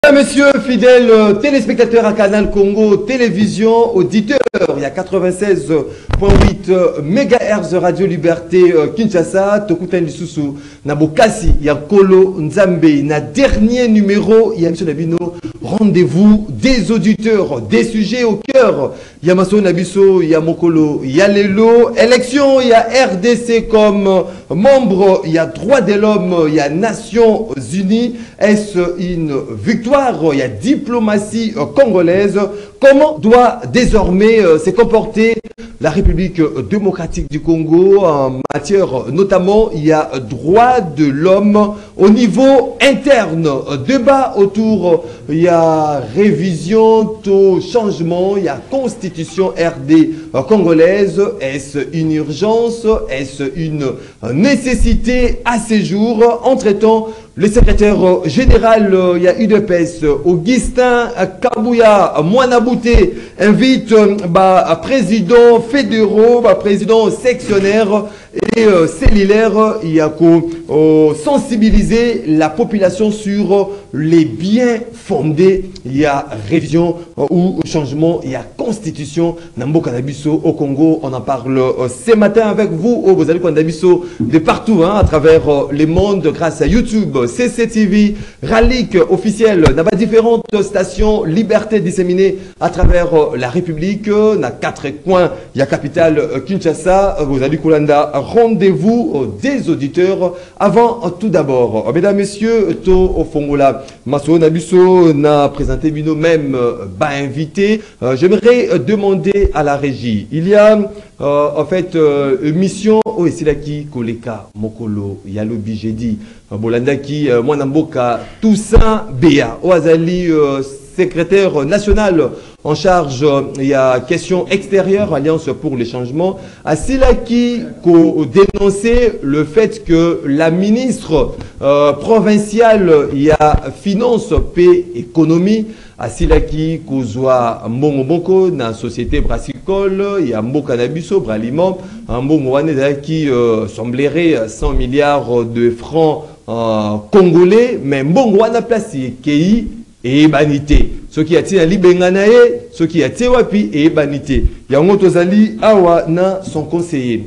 Mesdames, Messieurs, fidèles téléspectateurs à Canal Congo Télévision, auditeurs, il y a 96.8 MHz Radio Liberté Kinshasa, Tokuta Lisusu, Nabokasi, Yakolo Nzambe, na dernier numéro, il y a Nabino, rendez-vous des auditeurs, des sujets au cœur. Il y a Maso Nabiso, il y a Mokolo, il y a Lelo, élection, il y a RDC comme membre, il y a droits de l'homme, il y a Nations Unies. Est-ce une victoire? Il y a diplomatie congolaise. Comment doit désormais se comporter la République démocratique du Congo en matière, notamment, il y a droits de l'homme au niveau interne. Débat autour, il y a révision, tout changement, il y a constitution RD congolaise. Est-ce une urgence? Est-ce une nécessité à ces jours? Entre-temps, le secrétaire général, il y a UDPS, Augustin Kabouya Mwanabouté, invite président fédéraux, président sectionnaire et cellulaire, il y a sensibiliser la population sur les biens fondés. Il y a révision ou changement, il y a constitution. Nambo Kanabiso au Congo, on en parle ce matin avec vous, vous allez Kanabiso de partout, à travers le monde, grâce à YouTube, CCTV, Ralik officiel, dans différentes stations, liberté disséminées à travers la République, dans 4 coins, il y a capitale Kinshasa, vous allez Kolanda, rendez-vous des auditeurs. Avant tout d'abord, mesdames, messieurs, to au Fongola, Maso Nabiso n'a présenté Bino même invité. J'aimerais demander à la régie, il y a en fait une mission au Esilaki Koleka Mokolo Yalobi Jedi Bolandaki Mwanamboka Toussaint Béa Oazali secrétaire national en charge, il y a question extérieure, Alliance pour les changements, à Silaki qui dénonçait le fait que la ministre provinciale, il y a finance, paix, économie, à Silaki Kozwa Mbongo dans la société brassicole, il y a Mboka Nabiso, Braliment, un Mbongo qui semblerait 100 milliards de francs congolais, mais Mbongo a placé Kei et banité. Ce qui a été libenganae, ce qui a été wapi et banité. Yango Tozali awa na son conseiller,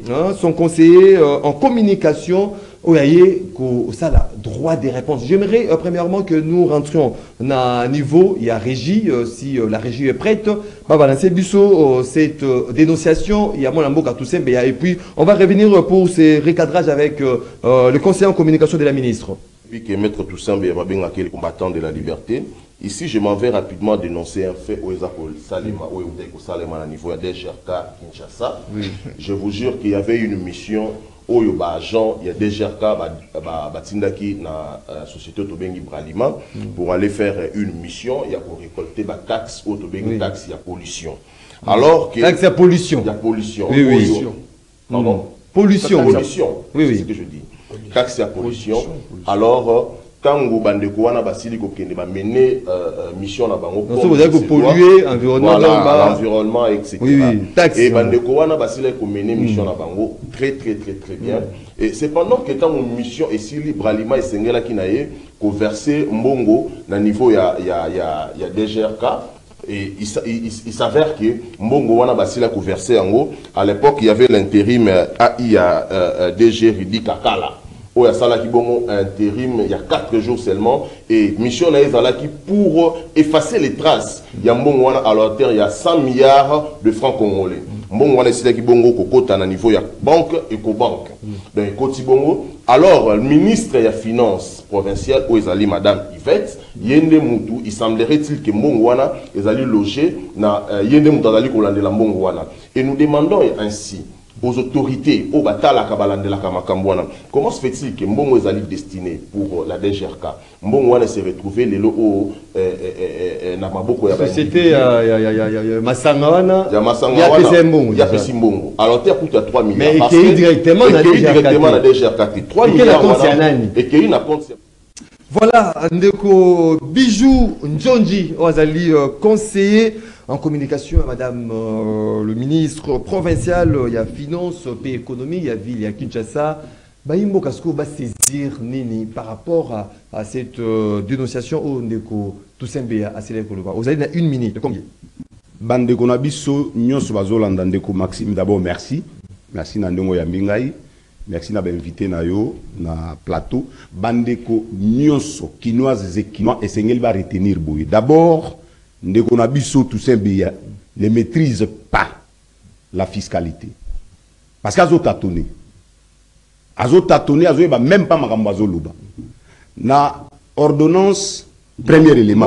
en communication. Oyaye ko ça là droit des réponses. J'aimerais premièrement que nous rentrions à un niveau, il y a régie, si la régie est prête, va balancer Bisso cette dénonciation, il y a mon Mboka Toussaint Béa, et puis on va revenir pour ces recadrages avec le conseiller en communication de la ministre. Puis que Maître Toussaint Béa va bien les combattants de la liberté. Ici, je m'en vais rapidement dénoncer un fait au Salema, au Salema à niveau de DGRK Kinshasa. Oui. Je vous jure qu'il y avait une mission au agent, il y a DGRK Batindaki dans la société Tobengi Bralima pour aller faire une mission, il y a pour récolter des taxes au Tobengi taxes, il y a pollution. Alors que taxe à pollution. Il y a pollution. Oui, oui. Pardon. Pollution. Pollution. Oui, oui. C'est ce que je dis. Taxe à pollution. Alors quand vous bandeko wana basili ko kende ba mener mission na bango pour polluer l'environnement etc. Oui, oui. Taxe. Et bandeko wana basili ko mener mission na bango très bien. Et c'est pendant que quand une mission est si libre aliment et sengela kinaye ko verser mbongo na niveau ya DGRK. Et il s'avère que mbongo wana basili ko verser yango. À l'époque il y avait l'intérim AIA DG Ridi Kakala. Il y a intérim, il y a 4 jours seulement. Et mission qui pour effacer les traces. Il y a à la terre, il y a 100 milliards de francs congolais. À niveau il y a banque et co-banque. Donc, alors, le ministre de la Finance provinciale, Madame Yvette, Yende Moutou, il semblerait-il que Mbongwana est allé loger dans Yende Moutou la Mbongwana. Et nous demandons ainsi aux autorités, au Batala Kabalande la Kamakambouana, comment se fait-il que Mbongo est allé destiné pour la DGRK? Mbongo s'est retrouvé les lots Namaboko ya société Massangawana, il y a Mbongo. Alors terre coûte à 3 milliards. Mais qui est directement la DGRK. 3 milliards et qui est une compte. Voilà, Ndeko Bijou Ndjonji Oazali, conseiller en communication à Madame le ministre provincial, il y a finance, paix, économie, il y a ville, il y a Kinshasa. Baïmbo Kasko va saisir Nini par rapport à cette dénonciation au Ndeko tout simplement à Célé Koloba. Vous avez une minute. Combien? Bande Konabiso, Nyos Bazolanda Ndeko Maxime, d'abord merci. Merci Nandongo Yambingai. Merci na invité na yo na plateau. Bandeko Nyonso, Kinoise et Kinois, et Sengel va retenir Boye. D'abord, Ndeko Nabiso, tout simplement, ne maîtrise pas la fiscalité. Parce qu'elles ont tâtonné. Elles ont tâtonné, elles ont même pas Makambazo Luba. Na ordonnance, premier élément.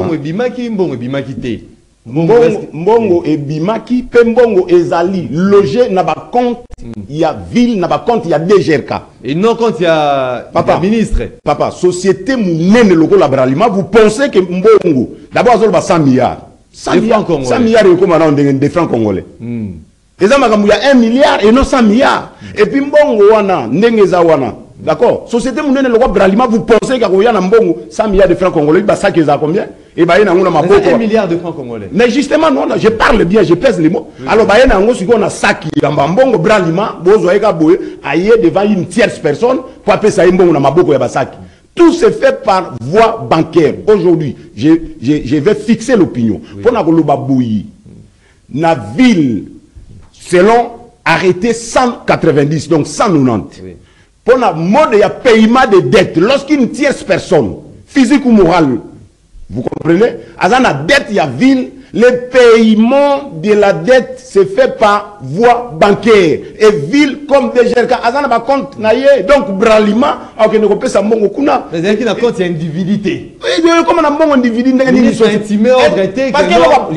Mbongo et Bimaki, Pembongo et Zali, logé n'a pas compte, il y a ville, n'a pas compte, il y a DGRK. Et non compte, il y a papa, ministre. Papa, société mounene logo labralima, vous pensez que Mbongo, d'abord, il y a 100 milliards. 100 milliards de francs congolais. Et ça, il y a 1 milliard et non 100 milliards. Et puis Mbongo wana, Ndengeza wana. D'accord? Société mounene logo labralima, vous pensez qu'il y a Mbongo 100 milliards de francs congolais, ça qui est combien? Et bah, il y a 1 milliard de francs congolais. Mais justement, non, je parle bien, je pèse les mots. Alors, bah, il y a un sac qui est en Mbongo Bralima, aïe devant une tierce personne, pour appeler ça Mbongo na maboko ya basaki. Tout se fait par voie bancaire. Aujourd'hui, je vais fixer l'opinion. Pour na koloba bouyi, na ville, selon arrêté 190, donc 190. Pour na mode de paiement de dettes, lorsqu'une tierce personne, physique ou morale, vous comprenez? À la dette, il y a ville. Le paiement de la dette se fait par voie bancaire. Et ville comme DGRK, à la pas compte naïe. Donc, Bralima, alors que nous comprenons ça, mon kuna. Mais il y a compte, il y a une divinité. Oui, comme on a un dividende, il y a une intimé, regretté. Parce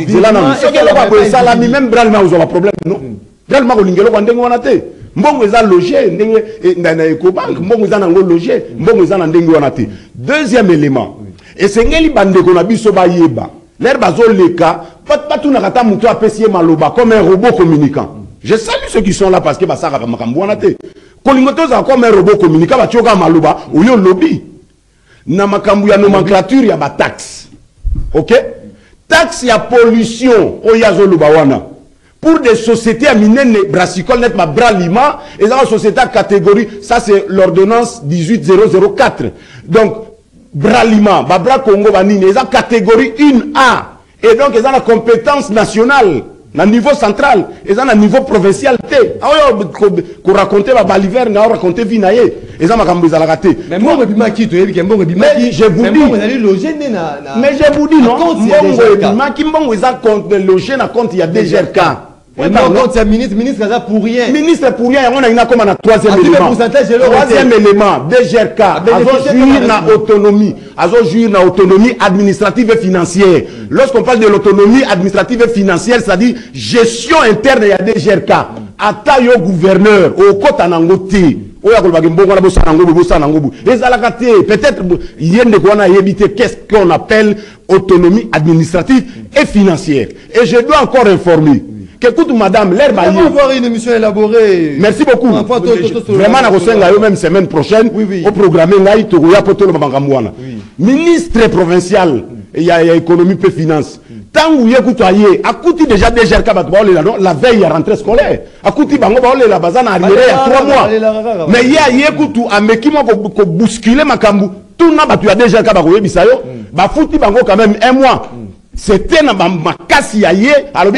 que là, même Bralima, vous avez un problème, non? Bralima, vous avez un problème. Mbongo eza logé na Ecobank, mbongo eza nango logé, mbongo eza na ndenge wana te. Deuxième élément. Et c'est ngeli bandeko na biso ba yeba. L'air bazo leka, pas tout na kata muto apesi maloba comme un robot communicant. Je salue ceux qui sont là parce que basaka makambo wana te. Kolingoto za comme un robot communicant ba tioka maloba ou yo lobby. Na makambo ya nomenclature ya ba taxe. OK? Taxe ya pollution o yazo loba wana. Pour des sociétés à minen brassicole net ma bralima et dans la société catégorie ça c'est l'ordonnance 18004. Donc Bralima, Babra Congo Banine, ils ont catégorie 1A. Et donc, ils ont la compétence nationale, à niveau central, ils ont à niveau provincial. Qu'on raconte Baliver, on raconte Vinaye, ils ont la raté. Mais moi, je vous dis, mais je vous dis, non, ils ont logé dans compte, il y a DGRK. Ministre pour rien. Ministre pour rien, on a comme un troisième élément. Troisième élément, DGRK, autonomie administrative et financière. Lorsqu'on parle de l'autonomie administrative et financière, c'est-à-dire gestion interne, il y a DGRK. Attaque au gouverneur, au côté Nangote. Peut-être il y a qu'est-ce qu'on appelle autonomie administrative et financière. Et je dois encore informer. Écoute, madame, l'air va avoir une émission élaborée. Merci beaucoup. Vraiment, la même semaine prochaine, au programme, ministre provincial, il y a économie et finance. Tant que vous avez écouté déjà DGRK, la veille, il y a rentrée scolaire. Écoutez, la bazane a arrivé il y a 3 mois. Mais il y a écouté, à Mekima, pour bousculer ma cambu, tout le monde a DGRK, bah, foutu quand même 1 mois. C'était ma casse alors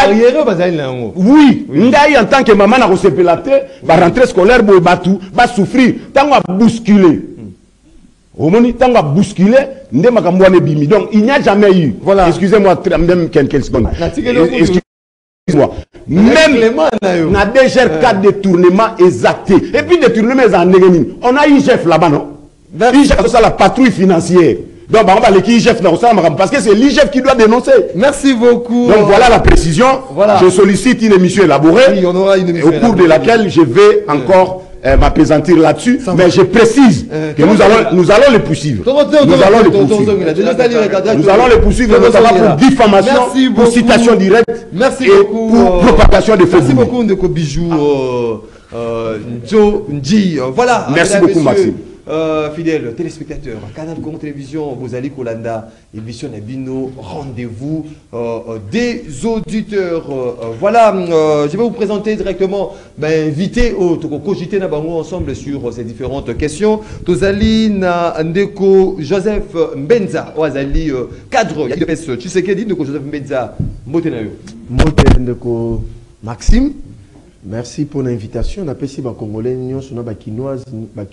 oui, ngai en tant que maman na recépelaté, va rentrer scolaire bo batu, va souffrir, tant va bousculer. Au moment tant va bousculer, ndé makambo ne bimi. Donc il n'y a jamais eu. Voilà. Excusez-moi même quelques secondes. Excusez-moi. Même na DGRK détournement exacté. Et puis détournement en négémine. On a eu chef là-bas non? IGF c'est la patrouille financière. Donc, on va l'IGF parce que c'est l'IGF qui doit dénoncer. Merci beaucoup. Donc, voilà la précision. Voilà. Je sollicite une émission élaborée. Oui, on aura une émission au cours de laquelle je vais encore m'apaisantir là-dessus. Mais je précise que nous allons les poursuivre. Nous allons les poursuivre notamment pour diffamation, pour citation directe et pour propagation de faux. Merci beaucoup, Ndeko Bijou. Voilà. Merci beaucoup, Maxime. fidèles téléspectateurs, Canal Congo Télévision, Bozali Kolanda, émission Nabino, rendez-vous des auditeurs. Voilà, je vais vous présenter directement, invité au Cogité Nabango ensemble sur ces différentes questions. Tozali na Ndeko Joseph Mbenza, Oazali cadre, Yadepes Tshisekedi, Ndeko Joseph Mbenza, Motenayo. Ndeko Maxime. Merci pour l'invitation. On appelle ici les Congolais, nous sommes les Kinoises,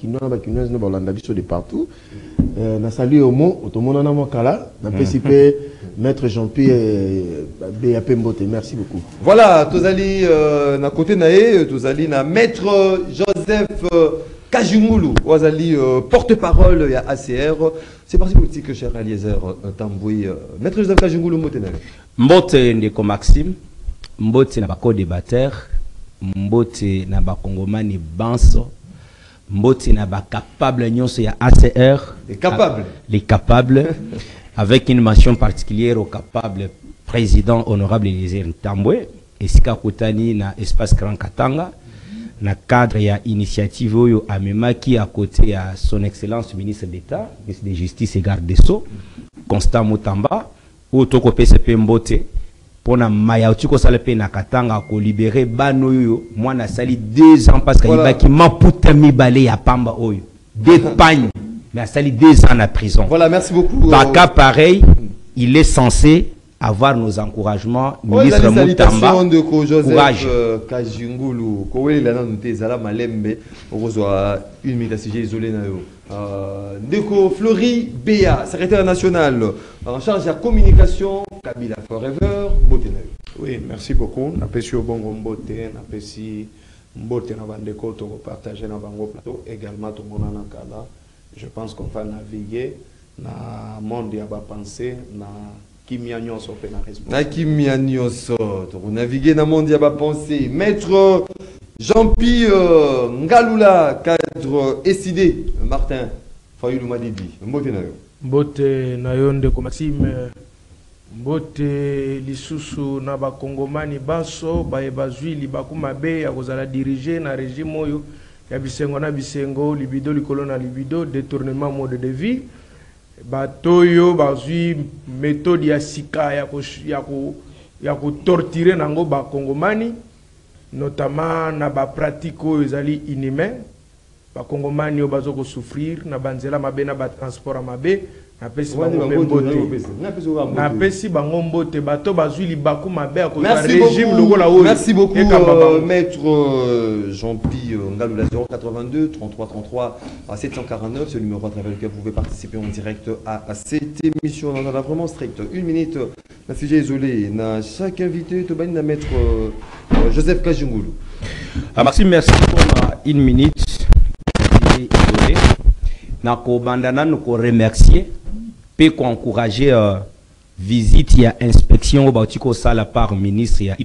de partout. On salue au mot, au monde en Kala. On appelle ici Maître Jean-Pierre B.A.P. Mbote. Merci beaucoup. Voilà, Tozali na côté nae, Tozali na Maître Joseph Kajungulu, Oazali porte-parole à ACR. C'est parti politique, cher Eliezer Tamboui. Maître Joseph Kajungulu, Mbote nae. Mbote Ndeko Maxime, Mbote na bako débatteur. Mbote na ba Congomani banso, Mbote na ba capable nyonso ya ACR, les capables avec une mention particulière au capable président honorable Eliezer Tambwe et Sika Kotani na espace Grand Katanga na cadre ya initiative oyo amemaki à côté à son excellence ministre d'État, ministre de Justice et garde des Sceaux Constant Mutamba au toko PCP Mbote pona mayauti ko salepe na Katanga ko libérer bano yo moi na sali 2 ans parce que voilà. Ibaki maputa mibale ya pamba oyo d'épargne mais a sali 2 ans en prison. Voilà, merci beaucoup. Par cas pareil, il est censé avoir nos encouragements. Ministre Mutamba, de courage. Kajungulu, Koweli lana noté zala malembe, okozwa une minute à sujet isolé na yo. Ndeko Flori Béa, secrétaire national en charge de la communication, Kabila Forever, Mbote na yo. Oui, merci beaucoup. Napesi obongo Mbote, napesi Mbote na bandeko to partager na bango plateau également tout monde na kala. Je pense qu'on va naviguer na monde ya ba pensée na kimia nyonso pe na responsable. Na kimia nyonso, to naviguer na monde ya ba pensée. Maître Jean-Pierre Ngalula, cadre SID, Martin Fayulu Madidi, Mbote na yo. Mbote na yo Ndeko Maxime, Mbote lisusu na ba Kongomani baso ba ebazwi libaku mabe ya kozala diriger na régime oyo ya bisengo na bisengo libido likolo na libido détournement mode de vie batoyo bazwi méthode ya sika ya ko torturer nango ba Kongomani notamment na ba pratique oyo ezali inhumain ba Kongomani oyo ko souffrir na banzela mabe na ba transport mabe na pesi bango mbote na pesi bango mbote bato bazwi libaku mabe ko régime lokola oyo. Merci beaucoup maître Jean-Pierre Ngalula 082 33 33 à 749, c'est le numéro à travers lequel vous pouvez participer en direct à cette émission. On en a vraiment strict une minute. La sujet isolé na chaque invité to na maître Joseph Kajungulu. Maxime, merci pour une minute isolé. Na ko bandana nous ko remercier peut encourager visite et inspection au Bautiko Sala par ministre et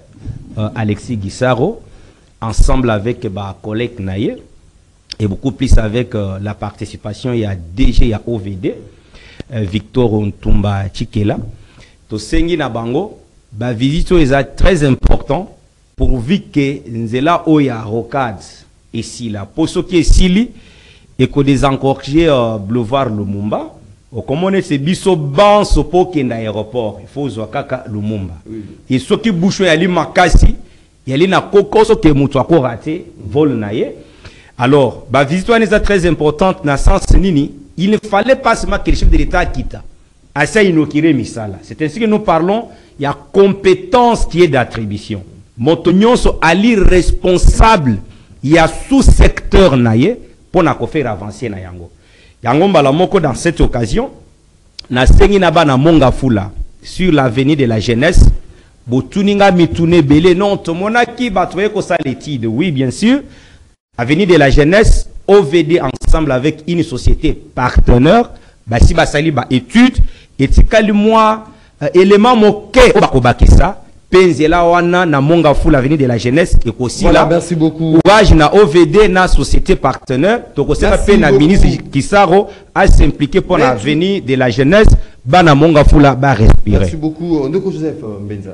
Alexis Guissaro ensemble avec ma collègue Naye et beaucoup plus avec la participation il y a DG et OVD Victor Ntumba Chikela to sengi na bango ba visite est très important pourvu que nzela oya rocade ici là pour ce qui est ici et que des encourager boulevard Lumumba au commun c'est biso ban sopo kenda aéroport il faut kaka Lumumba et ce qui bouche yali makasi yali na kokoso ke mutu ako raté vol naye alors ba visite est très importante na sens nini il ne fallait pas seulement que le chef de l'État quitte à ça inokire misala c'est ainsi que nous parlons il y a compétence qui est d'attribution motonyon so ali responsable il y a sous-secteur naye pour na faire avancer na yango. Yango mbala moko dans cette occasion na sengi na bana monga fula sur l'avenue de la jeunesse botuninga mitune belé non tomonaki batwe ko sa l'étude oui bien sûr avenue de la jeunesse OVD ensemble avec une société partenaire basi basali ba étude etikali moi élément moké ko bakisa Penzela wana na monga fou l'avenir de la jeunesse et aussi voilà, là. Merci beaucoup. Courage na OVD na société partenaire. Donc c'est pas na ministre Kisaro à s'impliquer pour l'avenir de la jeunesse. Bana monga fou là ba respirer. Merci beaucoup. Ndeko Joseph Mbenza.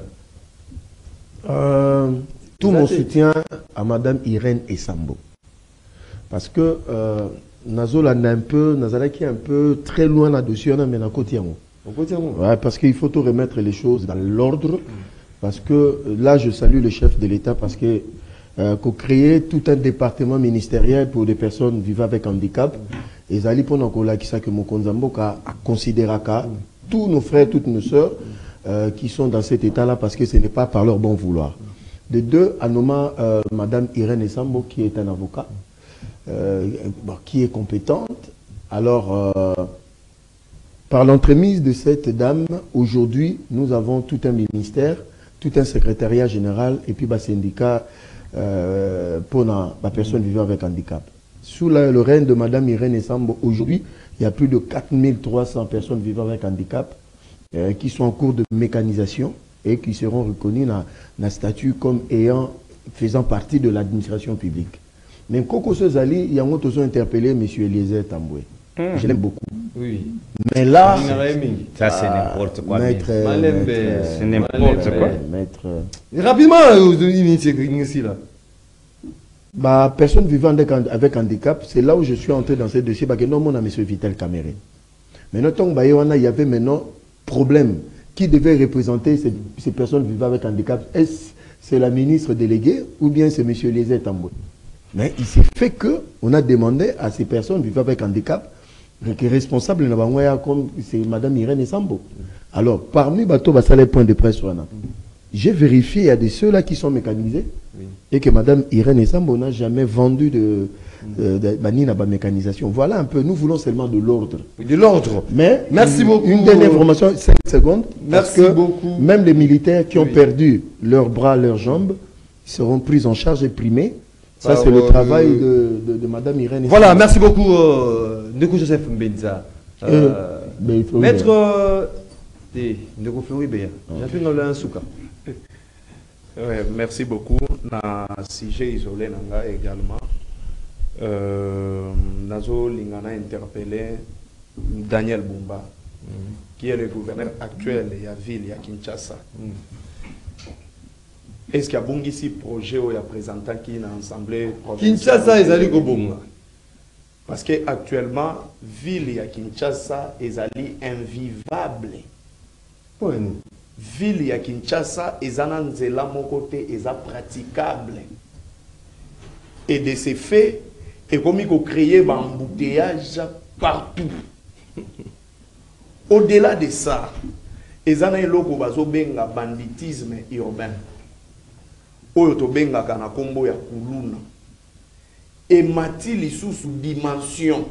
Tout mon soutien à Madame Irène Essambo. Parce que Nazolanda un peu, Nazalaki un peu très loin là-dessus, on a mis à côté. Ouais, parce qu'il faut tout remettre les choses dans l'ordre. Parce que là, je salue le chef de l'État parce que qu'on crée tout un département ministériel pour des personnes vivant avec handicap. Et Zali Ponakola qui que Mokonzamboka a considéré tous nos frères, toutes nos sœurs qui sont dans cet état-là parce que ce n'est pas par leur bon vouloir. De deux, à nommer Madame Irène Esambo qui est un avocat, qui est compétente. Alors, par l'entremise de cette dame, aujourd'hui, nous avons tout un ministère, tout un secrétariat général et puis un syndicat pour la personne vivant avec handicap. Sous le règne de Madame Irène Esambo, aujourd'hui, il y a plus de 4300 personnes vivant avec handicap qui sont en cours de mécanisation et qui seront reconnues dans le statut comme faisant partie de l'administration publique. Mais Koko Sozali, il y a aussi interpellé M. Eliezer Tamboué. Je l'aime beaucoup. Oui. Mais là, ça c'est n'importe quoi. C'est n'importe quoi. Rapidement, ici là. Bah, personne vivant avec handicap, c'est là où je suis entré dans ce dossier. Parce que non, on a M. Vital Caméré. Mais notons il y avait maintenant problème. Qui devait représenter ces personnes vivant avec handicap? Est-ce c'est la ministre déléguée ou bien c'est M. Eliezer Tamboué? Mais il s'est fait qu'on a demandé à ces personnes vivant avec handicap qui est responsable comme c'est Mme Irène Esambo. Alors, parmi les points de presse, j'ai vérifié, il y a des ceux-là qui sont mécanisés et que Mme Irène Esambo n'a jamais vendu de mécanisation. Voilà un peu, nous voulons seulement de l'ordre. De l'ordre. Mais, merci beaucoup. Une dernière information, 5 secondes. Merci parce que beaucoup. Même les militaires qui ont perdu leurs bras, leurs jambes, seront pris en charge et primés. Ça, c'est le travail de Mme Irène Esambo. Voilà, merci beaucoup, Ndeko Joseph Mbenza. Maître Ndeko Floribert, j'ai fait un souka. Merci beaucoup. Na sujet isolé nanga également. Nazo Lingana interpellé Daniel Bumba, qui est le gouverneur actuel de la ville de Kinshasa. Est-ce qu'il y a bon ici projet ou il y a présentant qui est dans l'Assemblée provinciale? Kinshasa est allé au bon. Parce qu'actuellement, la ville de Kinshasa est allée invivable. Oui. Ville de Kinshasa est allée à mon côté, est praticable. Et de ces faits, et comme il faut créer un embouteillage partout. Au-delà de ça, ils ont un banditisme urbain. Oyo to benga kana kombo ya kuluna. Et mati lisusu dimension.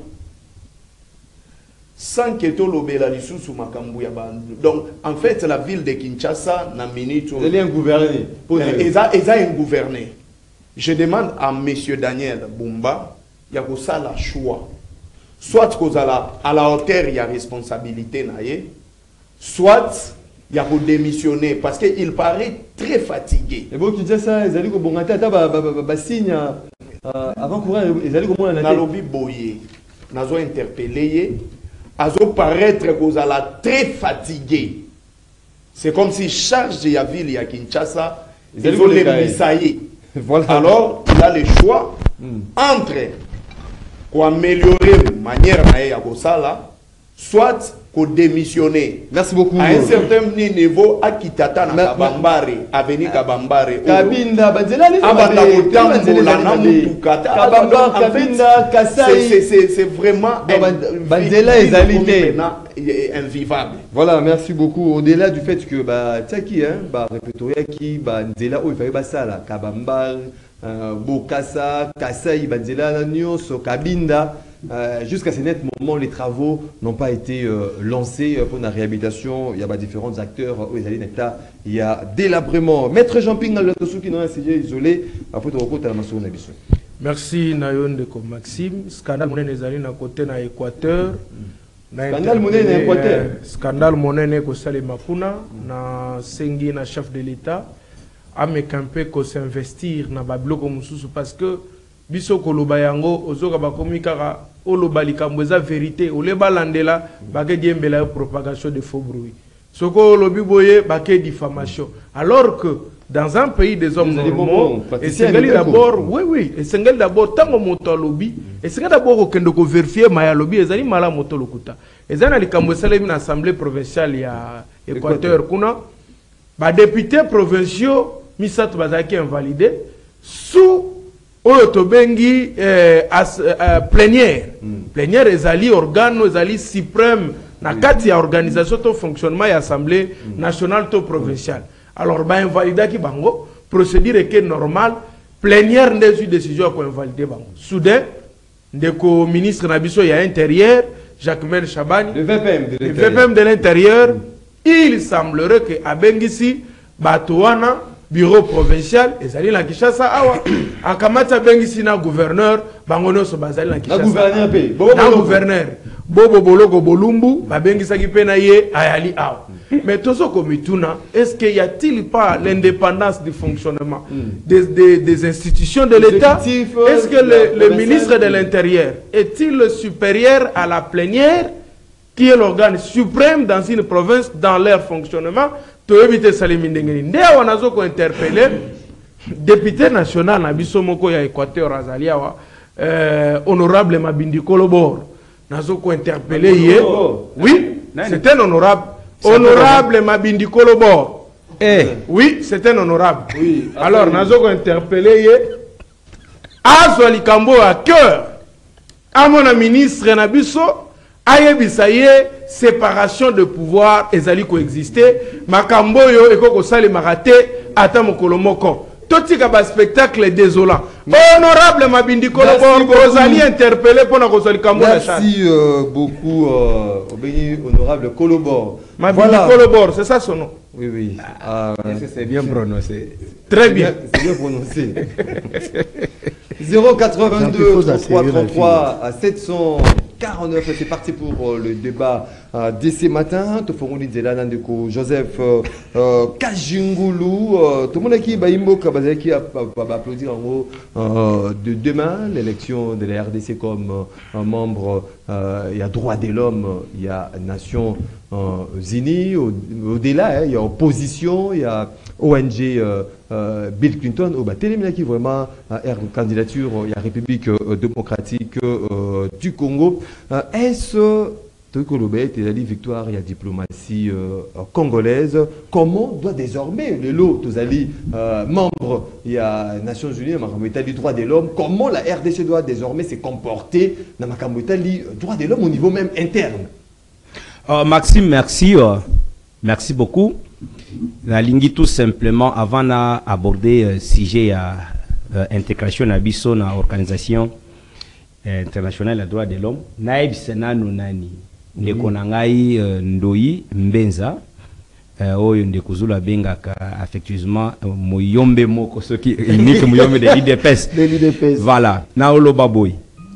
Sans que to lobela lisusu makambu ya bandu. Donc en fait la ville de Kinshasa na minute. Elle est un gouverné. Eza un gouverné. Je demande à monsieur Daniel Bumba, il y a ça la choix. Soit à la hauteur il y a responsabilité naie, soit il y a pour démissionner parce qu'il paraît très fatigué. Et bon, tu disais ça, ils allaient au bon signe avant courir, ils allaient au moins dans lobby boyé, nazo interpellé, azo paraître cause à la très fatigué. C'est comme si charge de la ville à Kinshasa, ils ont les misaillés. Voilà. Alors, il a le choix entre pour améliorer la manière de faire, soit pour démissionner. Merci beaucoup. À un certain niveau, à Kitata, na Kabambare, avenue Kabambare. Kabinda, Banzela, c'est vraiment Banzela est alité invivable. Voilà, merci beaucoup. Au-delà du fait que, Tchaki, répertorié qui, Banzela, il fallait ça là, Kabambare, Bokassa, Kassai, Banzela, Nyos, Kabinda. Jusqu'à ce net moment, les travaux n'ont pas été lancés pour la réhabilitation. Il y a différents acteurs. Il y a délabrement. Maître Jean-Ping, qui n'a un sujet isolé. Après, tu recoutes à la maçon. Merci, Nayon Deko Maxime. Scandale Monen Ezali na côté na Équateur. Scandale Monen na Équateur. Scandale Monen Eko Sale Makuna. Na Sengi, na chef de l'État. A me campé ko s'investir na Babloko Moussousou parce que biso koloba yango ozoka bakomi kaka oloba likambo eza vérité oleba landela bake diembela propagation de faux bruits soko olobi boye bake diffamation alors que dans un pays des hommes normaux, et praticien Sengali Mibeko. d'abord, oui, et Sengali d'abord, tant que moto lobby, et Sengali d'abord au Kendo vérifier Maya lobby, et Zali mala moto lokuta. Et Zana li kamwesale une assemblée provinciale ya Équateur kuna, ba députés provinciaux misat bazaki invalidé sous oyo tobengi plénière. Plénière ezali organe ezali suprême na kati ya organisation to fonctionnement ya assemblée nationale to provinciale. Alors ba invalidaki bango procédure est normale plénière ndezu décision ko invalider bango. Soudain ndeko ministre na biso ya intérieur Jacques-Mel Chabani Le VPM de l'intérieur, il semblerait que Abengisi Batouana bureau provincial ezali na Kinshasa awa akamata Bengisi na gouverneur bangono so bazali na Kinshasa na gouverneur Bobo Boloko Bolumbu babengisa ki pena ye ayali awa. Mais tozo komituna, est-ce qu'il y a-t-il pas l'indépendance du fonctionnement des institutions de l'État? Est-ce que le ministre de l'Intérieur est-il supérieur à la plénière qui est l'organe suprême dans une province dans leur fonctionnement? To éviter Salimindengeni. Ndea wanazo ko interpeller député national na biso moko ya Équateur Azaliawa honorable Mabindi Kolobor. Nazo ko interpeller hier. Oui, c'est un honorable. Honorable Mabindi Kolobor. Oui, c'est un honorable. Oui, alors, nous avons interpellé Azwali Kambo à cœur. À mon ministre Nabiso, ayebisaye séparation de pouvoir ezali coexister. Makambo yo ekoko sale marate ata mokolomoko. Totika ba spectacle désolant. Honorable Mabindi Kolobor, Rosalie interpellé pour la Rosalie Kambo. Merci beaucoup, honorable Kolobor. Mabindi Kolobor, c'est ça son nom? Oui, oui. C'est bien prononcé. Très bien. C'est bien prononcé. 082 333 à 749, c'est parti pour le débat dès ce matin. Tofongouli Zelana Ndeko, Joseph Kajingulu, tout le monde qui va applaudir en gros de demain l'élection de la RDC comme membre. Il y a droit de l'homme, il y a Nations Unies, au-delà, il y a opposition, il y a ONG Bill Clinton, qui vraiment une candidature, il y a République démocratique du Congo. Est-ce que la victoire, il y a diplomatie congolaise? Comment doit désormais le lot, membres, il y a Nations Unies, du droit de l'homme, comment la RDC doit désormais se comporter dans le droit de l'homme au niveau même interne? Maxime, merci. Merci beaucoup. La ligne tout simplement, avant d'aborder le sujet de l'intégration à Bisso dans l'Organisation internationale des droits de l'homme, Naïb Senano Nani, Nekonangai Ndoi Mbenza, oyo ndekuzula bengaka affectueusement moyombe moko soki unique moyombe de l'IDPS. Voilà, Naolo Baboy.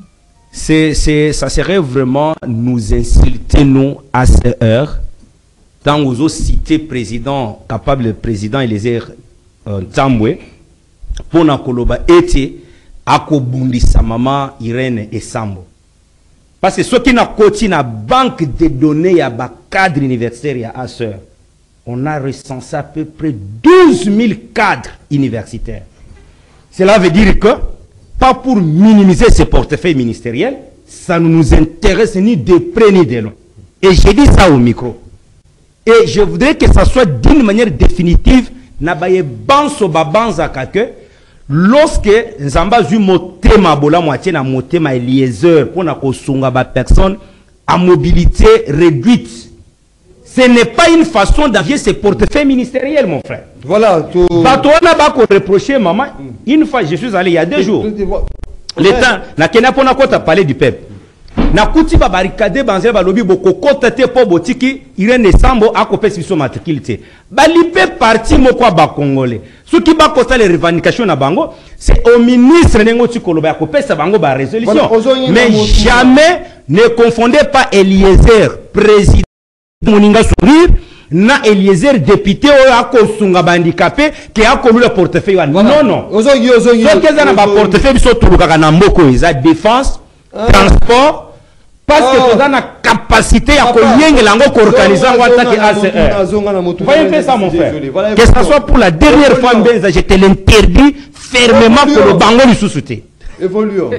Ça serait vraiment nous insulter nous à cette heure. Tant vous avez cité président, capable président Eliezer Tambwe, pour na koloba ete akobundi sa maman Irène Esambo. Parce que ce qui n'a côté na banque de données ya ba cadre universitaire ya à sœur, on a recensé à peu près 12 000 cadres universitaires. Cela veut dire que, pas pour minimiser ce portefeuille ministériel, ça ne nous intéresse ni de près ni de loin. Et j'ai dit ça au micro. Et je voudrais que ça soit d'une manière définitive, nabaye banso babanzaka que lorsque Nzamba zu motema bola moitié na motema Eliezer pour na kosunga ba personne à mobilité réduite, ce n'est pas une façon d'avier ce portefeuille ministériel, mon frère. Voilà. Batouana ba ko reprocher maman. Une fois je suis allé il y a 2 jours. L'État na kena pona kota parler du peuple. Na kuti ba barricade banze ba lobi boko kota te po botiki Irène Sambo akopé sur matriculité. Ba lipe parti moko ba congolais. Ce qui va costa les revendications na bango, c'est au ministre nengo tikolo ba akopé sa bango ba résolution. Mais jamais ne confondez pas Eliezer président Moninga Sourire na Eliezer député o akosunga ba handicapé qui a connu le portefeuille. Non non. Ce que ça na ba portefeuille biso tuluka na mboko eza défense, transport, parce que tu as la capacité à organiser ACR. Voyez un peu ça, mon frère. Que ce soit pour la dernière fois, je te l'interdis fermement pour le bango du sous-souté. Évoluons.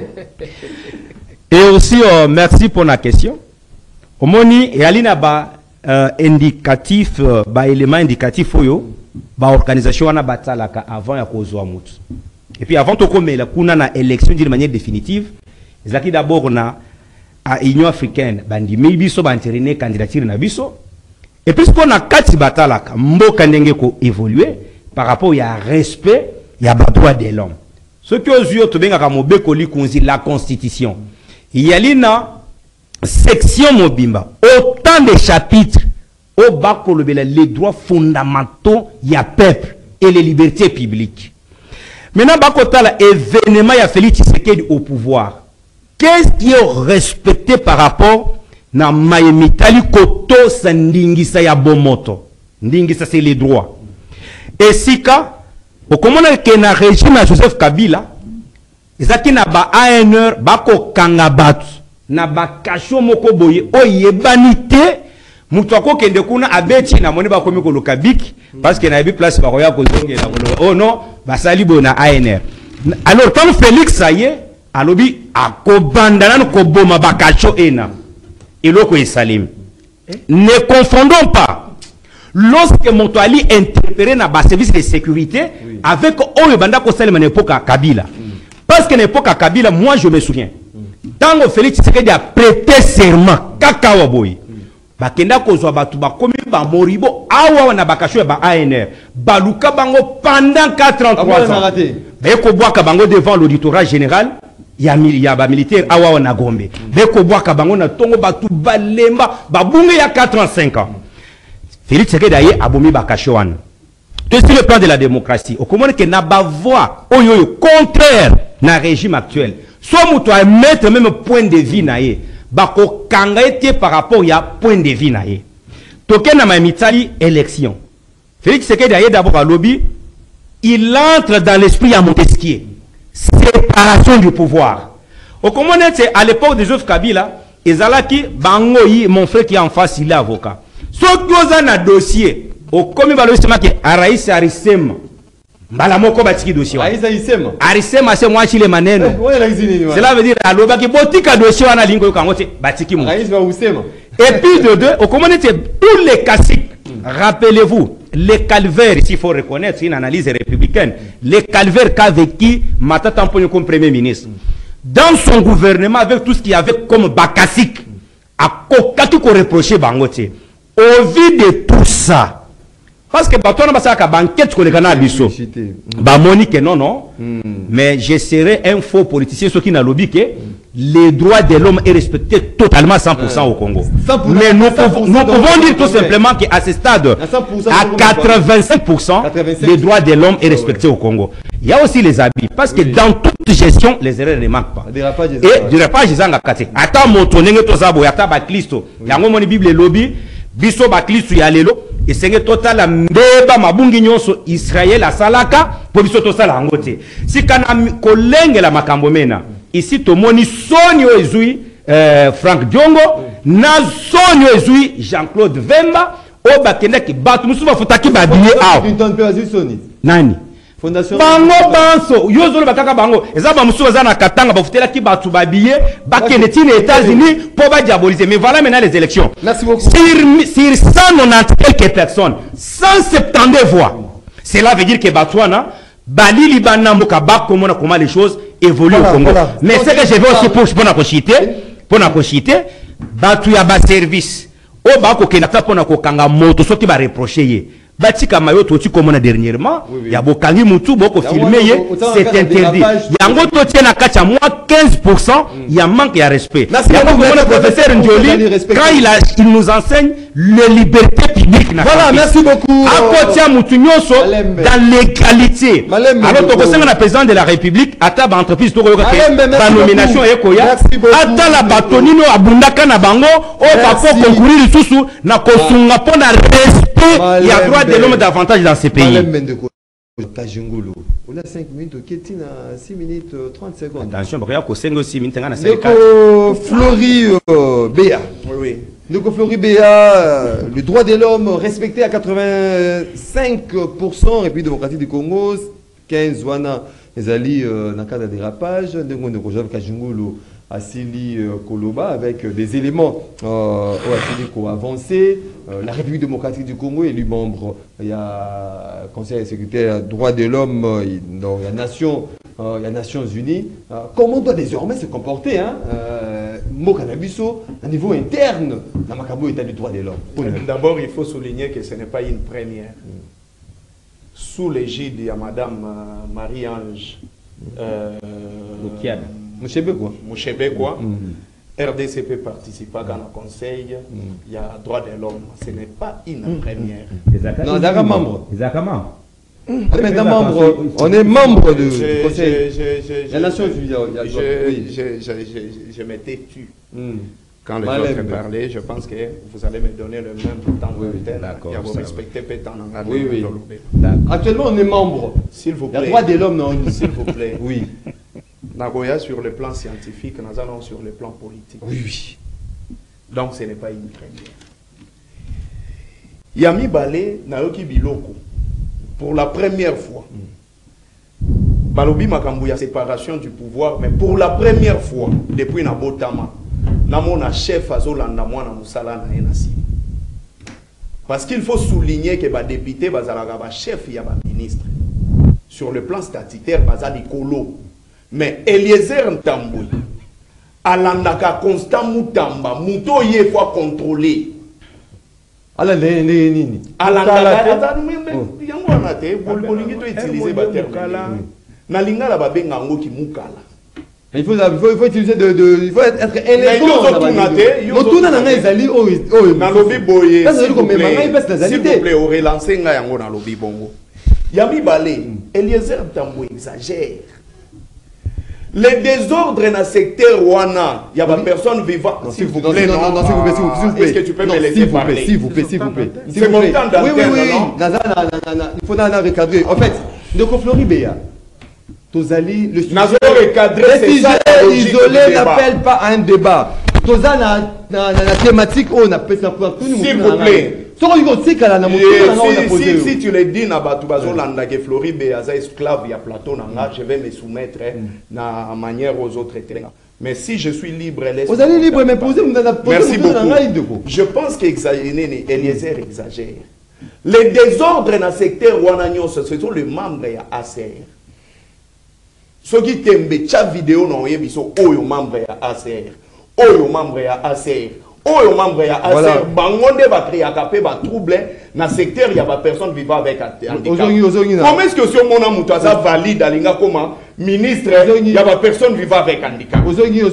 Et aussi, merci pour la question. Au moni, et alina ba indicatif, ba élément indicatif oyo, ba organisation wana batalaka avant ya kozwa mutu. Et puis avant toko la kuna na élection d'une manière définitive, ezaki d'abord na à Union africaine bandi biso ba entériner candidature na biso. Et puis ce qu'on a kati batalaka mboka ndenge ko évoluer par rapport à respect ya ba droit de l'homme. Ce que aux yeux to benga ka mobeko li konzi la constitution. Il y a l'ina section mobimba autant de chapitres au bas pour les droits fondamentaux y a peuple et les libertés publiques. Maintenant bakota la événement ya Félix Tshisekedi au pouvoir. Qu'est-ce qui est respecté par rapport na Mayemitali koto sandingisa ya bomoto? Ndingisa c'est les droits. Et sika au comment que na régime à Joseph Kabila ezaki na ba ANR bako kangabatu na bakasho moko boye oyebanite mutu akokende kuna abeti na moni bakomi ko lokabiki parce que na bi place bakoya ko zongela oh non basali bona ANR. Alors comme Félix ça y est alobi akobandana ko boma bakasho ena eloko esalim. Ne confondons pas. Lorsque Montali interpellé dans le service de sécurité avec Oyebanda Kosalem à l'époque à Kabila. Parce qu'à l'époque à Kabila, moi je me souviens, tant que Félix Tshisekedi a prêté serment, Kakawaboy, Bakenda Kozwa Batuba, comme Moribo, Awa na Bakasho ba ANR, Baluka Bango pendant 43 ans. Beko Boaka Bango devant l'auditorat général, il y a militaire Awa na Gombe. Beko Boaka Bango na Tongo Batuba Lemba, Babunga il y a 85 ans. Félix Tshisekedi aye abomi bakashouane. Sur le plan de la démocratie, au comment que n'a pas voix contraire na régime actuel. Soit mouto à mettre même point de vue naie, bako kangaete par rapport à point de vue naie. Token na mamitali élection. Félix Tshisekedi aye d'abord à lobby, il entre dans l'esprit à Montesquieu. Séparation du pouvoir. Au comment à l'époque de Joseph Kabila, ezalaki bangoyi mon frère qui est en face il est avocat. Ce qui est un dossier, au commis baloisement qui Araïs Arisem, Balamoko Batiki dossier. Arisem, c'est moi qui les manène. Cela veut dire à l'oba qui botika dossier à la ligne de Batiki. Et puis de deux, au comment était tous les classiques. Rappelez-vous, les calvaires, s'il faut reconnaître une analyse républicaine, les calvaires qu'a vécu Mata Tamponio comme premier ministre. Dans son gouvernement, avec tout ce qu'il y avait comme Bakasik, à Kokatu qu'on reprochait Bangote. Au vu de tout ça, parce que Batona Basaka banquette qu'on est canal biso, Monique non, mais je serai un faux politicien, ce qui n'a lobby que les droits de l'homme est respecté totalement 100% au Congo. Mais nous pouvons dire tout simplement qu'à ce stade, à 85%, les droits de l'homme est respecté au Congo. Il y a aussi les habits, parce que dans toute gestion, les erreurs ne manquent pas. Et du dérapage, ils ont gâté. Attends, mon tonnerre, Tozabo, Yata Baklisto, Yango Bible lobby. Biso baklisu ya lelo esenge total mbeba mabungi nyonso Israël asalaka po biso tosala ngote sikana kolengela makambo mena ici tomoni soni ezui Frank Diongo na soni ezui Jean-Claude Vemba o bakenda ki batu musu bafutaki babiye aw nani Fondation bango banso yozolo bakaka bango ezaba musu bazana katanga bafutela ki batu babiye bakende tine États-Unis pour ba diaboliser. Mais voilà maintenant les élections. Merci beaucoup. Sur 190 quelques personnes, 170 voix. Cela veut dire que Batouana Bali Libanam Mokaba comment les choses évoluent au Congo. Voilà. Mais ce que je veux aussi pour na kochiter Batouya ba service o ba ko kenata pour na kokanga moto soki ba reprocher Batika mayo toti comme dernièrement, il y a bokangi mutu boko filmé, c'est interdit. Yango toti na kacha moi 15%, il y a manque de respect. Le professeur Ndioli, quand il nous enseigne les libertés publiques. Voilà, merci beaucoup. Akotia mutu nyoso dans l'égalité. Alors to kosenga na président de la République, ata ba entreprise to koyoka ba nomination ekoya, ata la batonino abundaka na bango, o ba ko concourir susu na kosunga pona respect. Il y a droit de l'homme davantage dans ces pays. Kajungulu. On a 5 minutes, ok, Tina, 6 minutes 30 secondes. Attention, regarde que 5 ou 6 minutes, on a 5 Ndeko Flori Béa. Oui. Ndeko Flori Béa, le droit de l'homme respecté à 85%, et puis démocratie du Congo, 15 wana, les alliés dans le cadre de dérapage, Ndeko Kajungulu. Assili Koloba avec des éléments avancés. La République démocratique du Congo est élu membre. Il y a Conseil sécuritaire droits de l'homme, il y a Nations Unies. Comment on doit désormais se comporter Mokanabiso à niveau interne dans Macabo état du droit de l'homme? D'abord, il faut souligner que ce n'est pas une première. Sous l'égide de Madame Marie-Ange Mouchebe quoi. RDC peut participer dans le conseil, il y a droit de l'homme. Ce n'est pas une première. Non, d'accord, membre. On est membre du conseil. La nation je m'étais tu. Quand les autres parlaient, je pense que vous allez me donner le même temps d'antenne. Il y a vous respecter peut-être en anglais. Oui. Actuellement, on est membre. S'il vous plaît. Le droit de l'homme, non. S'il vous plaît. Oui. Nagoya sur le plan scientifique, nous allons sur le plan politique. Oui. Donc ce n'est pas une première. Yami Balé Naoki Biloko, pour la première fois, Balobi Makambouya séparation du pouvoir, mais pour la première fois, depuis Nabotama, Namona chef Azolanda Mwana Moussala na Enasi. Parce qu'il faut souligner que les députés, les chefs, il y a des ministres. Sur le plan statutaire, il y Kolo. Mais Eliezer Ntamboui, Alandaka Constant Moutamba, Mouto y faut contrôler. Alandaka, il faut utiliser il faut être élégant. S'il vous plaît, relancez dans lobby bongo. Yami Balé, Eliezer Ntamboui exagère. Les désordres dans le secteur Wana, il y a des personnes vivant. S'il vous plaît, non, s'il vous plaît. Est-ce que tu peux me laisser parler? S'il vous plaît. C'est mon temps d'antenne, non? Il faut recadrer. En fait, de Flori Béa, Tozali, le sujet isolé n'appelle pas à un débat. Tozali, la thématique, on appelle ça pour tout le monde. S'il vous plaît. Si tu le dis, que Flori Béaza esclave, il y a plateau, je vais me soumettre de manière aux autres. Mais si je suis libre, vous allez libre, mais posez. Merci beaucoup. Je pense qu'Eliezer exagère. Les désordres dans le secteur Wanagnon, ce sont les membres de ACR. Ceux qui t'aiment, chaque vidéo, non, ils sont membres de ACR. Membres de ACR. Aux membres de ACR, Bangonde va créer un trouble dans le secteur, il y a des personnes vivant avec handicap. Comment est-ce que si on a Moutaza valide comme ministre, il y a des personnes vivant avec handicap?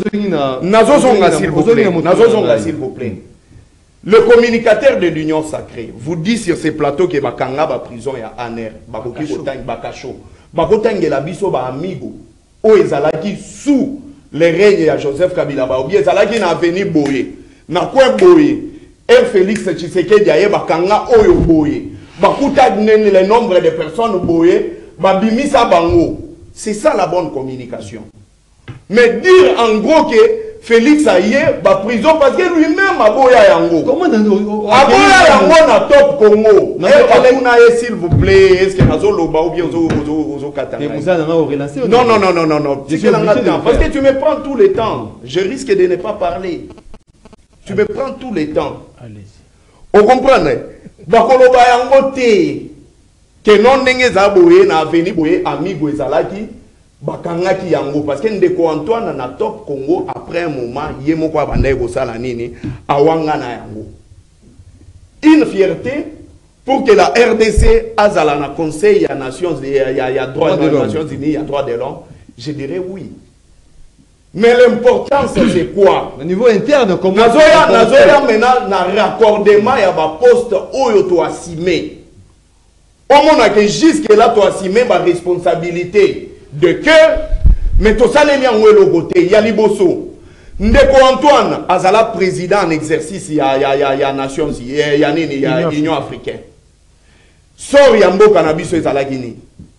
S'il vous plaît. Le communicateur de l'Union Sacrée vous dit sur ces plateaux que Bakanga va prison et à Aner, Bakoki Botang Bakacho, Bakotang et la biso ba amigo, o ezalaki sous les règnes de Joseph Kabila, ou bien ezalaki na avenir Boye. Na quoi boye Félix Tshisekedi aye bakanga oyo boye bakuta le nombre de personnes boye babimisa bango. C'est ça la bonne communication. Mais dire en gros que Félix aye ba prison parce que lui-même aboya yango. Comment aboya yango na top Congo? S'il vous plaît, est-ce que nazoloba ou bien ozo katanga? Non. Parce que tu me prends tout le temps. Je risque de ne pas parler. Tu me prends tout le temps. Allez-y. On comprend? Bakoloba yango te. Que non ndenge za boye na avenir boye amigo ezalaki bakangaki yango parce que ndeko Antoine na top Congo après un moment yemo kwa banda ko sala nini awanga na yango. Une fierté pour que la RDC azala na conseil ya Nations ya droit des Nations Unies, ya droit de l'homme. Je dirais oui. Mais l'important c'est quoi? Au niveau interne, comment Nazoya maintenant na raccordement ya ba poste oyo to assimé. Au moins que jusque là to assimé ba responsabilité de cœur, mais to saleli yango logoté ya liboso. Ndeko Antoine azala président en exercice ya Nations ya Union africaine. Sor ya mboka na biso ezala gini.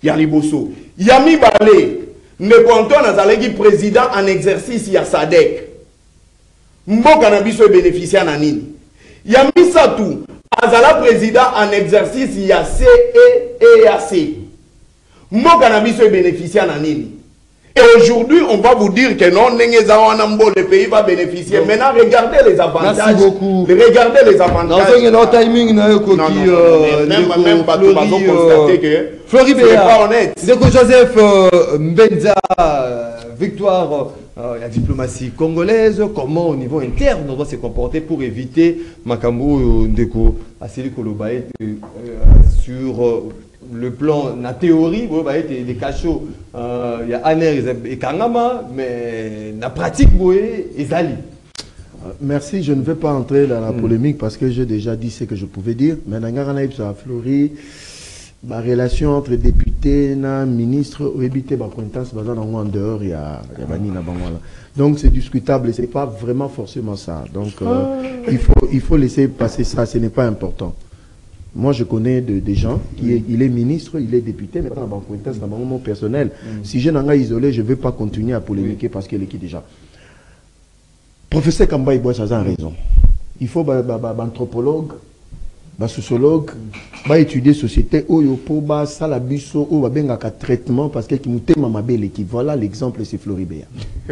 ya liboso ya mibale ndeko Antoine azalaki président en exercice ya SADC mboka na biso bénéficiaire na nini ya misatu azala président en exercice ya CEEAC mboka na biso bénéficiaire na nini. Et aujourd'hui, on va vous dire que non, le pays va bénéficier. Maintenant, regardez les avantages. Merci beaucoup. Regardez les avantages. Dans un timing, même pas tout constater que Flori c'est pas honnête. Donc Joseph Mbenza, victoire, la diplomatie congolaise, comment au niveau interne on doit se comporter pour éviter Makambo Ndeko Asseli Kolobaye sur le plan, la théorie, des cachots, il y a Aner et Kangama, mais la pratique, c'est Ali. Merci, je ne vais pas entrer dans la polémique parce que j'ai déjà dit ce que je pouvais dire. Mais dans la Flori, la relation entre députés et ministres, en dehors, il y a donc c'est discutable et ce n'est pas vraiment forcément ça. Donc il faut laisser passer ça, ce n'est pas important. Moi, je connais des gens il est ministre, il est député, mais dans mon personnel. Si je n'en ai isolé, je ne vais pas continuer à polémiquer parce qu'il est qui déjà. Professeur Kamba Ibois a raison. Il faut anthropologue, sociologue, étudier société, salabiso, traitement parce que voilà l'exemple, c'est Floribert.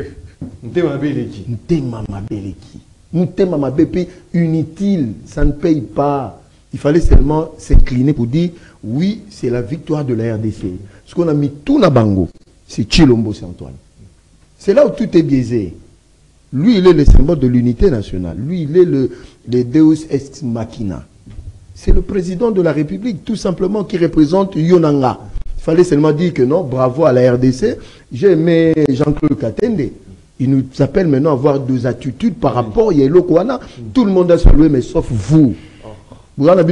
Inutile, ça ne paye pas. Il fallait seulement s'incliner pour dire oui, c'est la victoire de la RDC. Ce qu'on a mis tout na bango, c'est Chilombo, c'est Antoine. C'est là où tout est biaisé. Lui, il est le symbole de l'unité nationale. Lui, il est le Deus ex machina. C'est le président de la République, tout simplement, qui représente Yonanga. Il fallait seulement dire que non, bravo à la RDC. J'ai aimé Jean-Claude Katende. Il nous appelle maintenant à avoir deux attitudes par rapport à Yelo Kouana. Tout le monde a salué, mais sauf vous. Vous êtes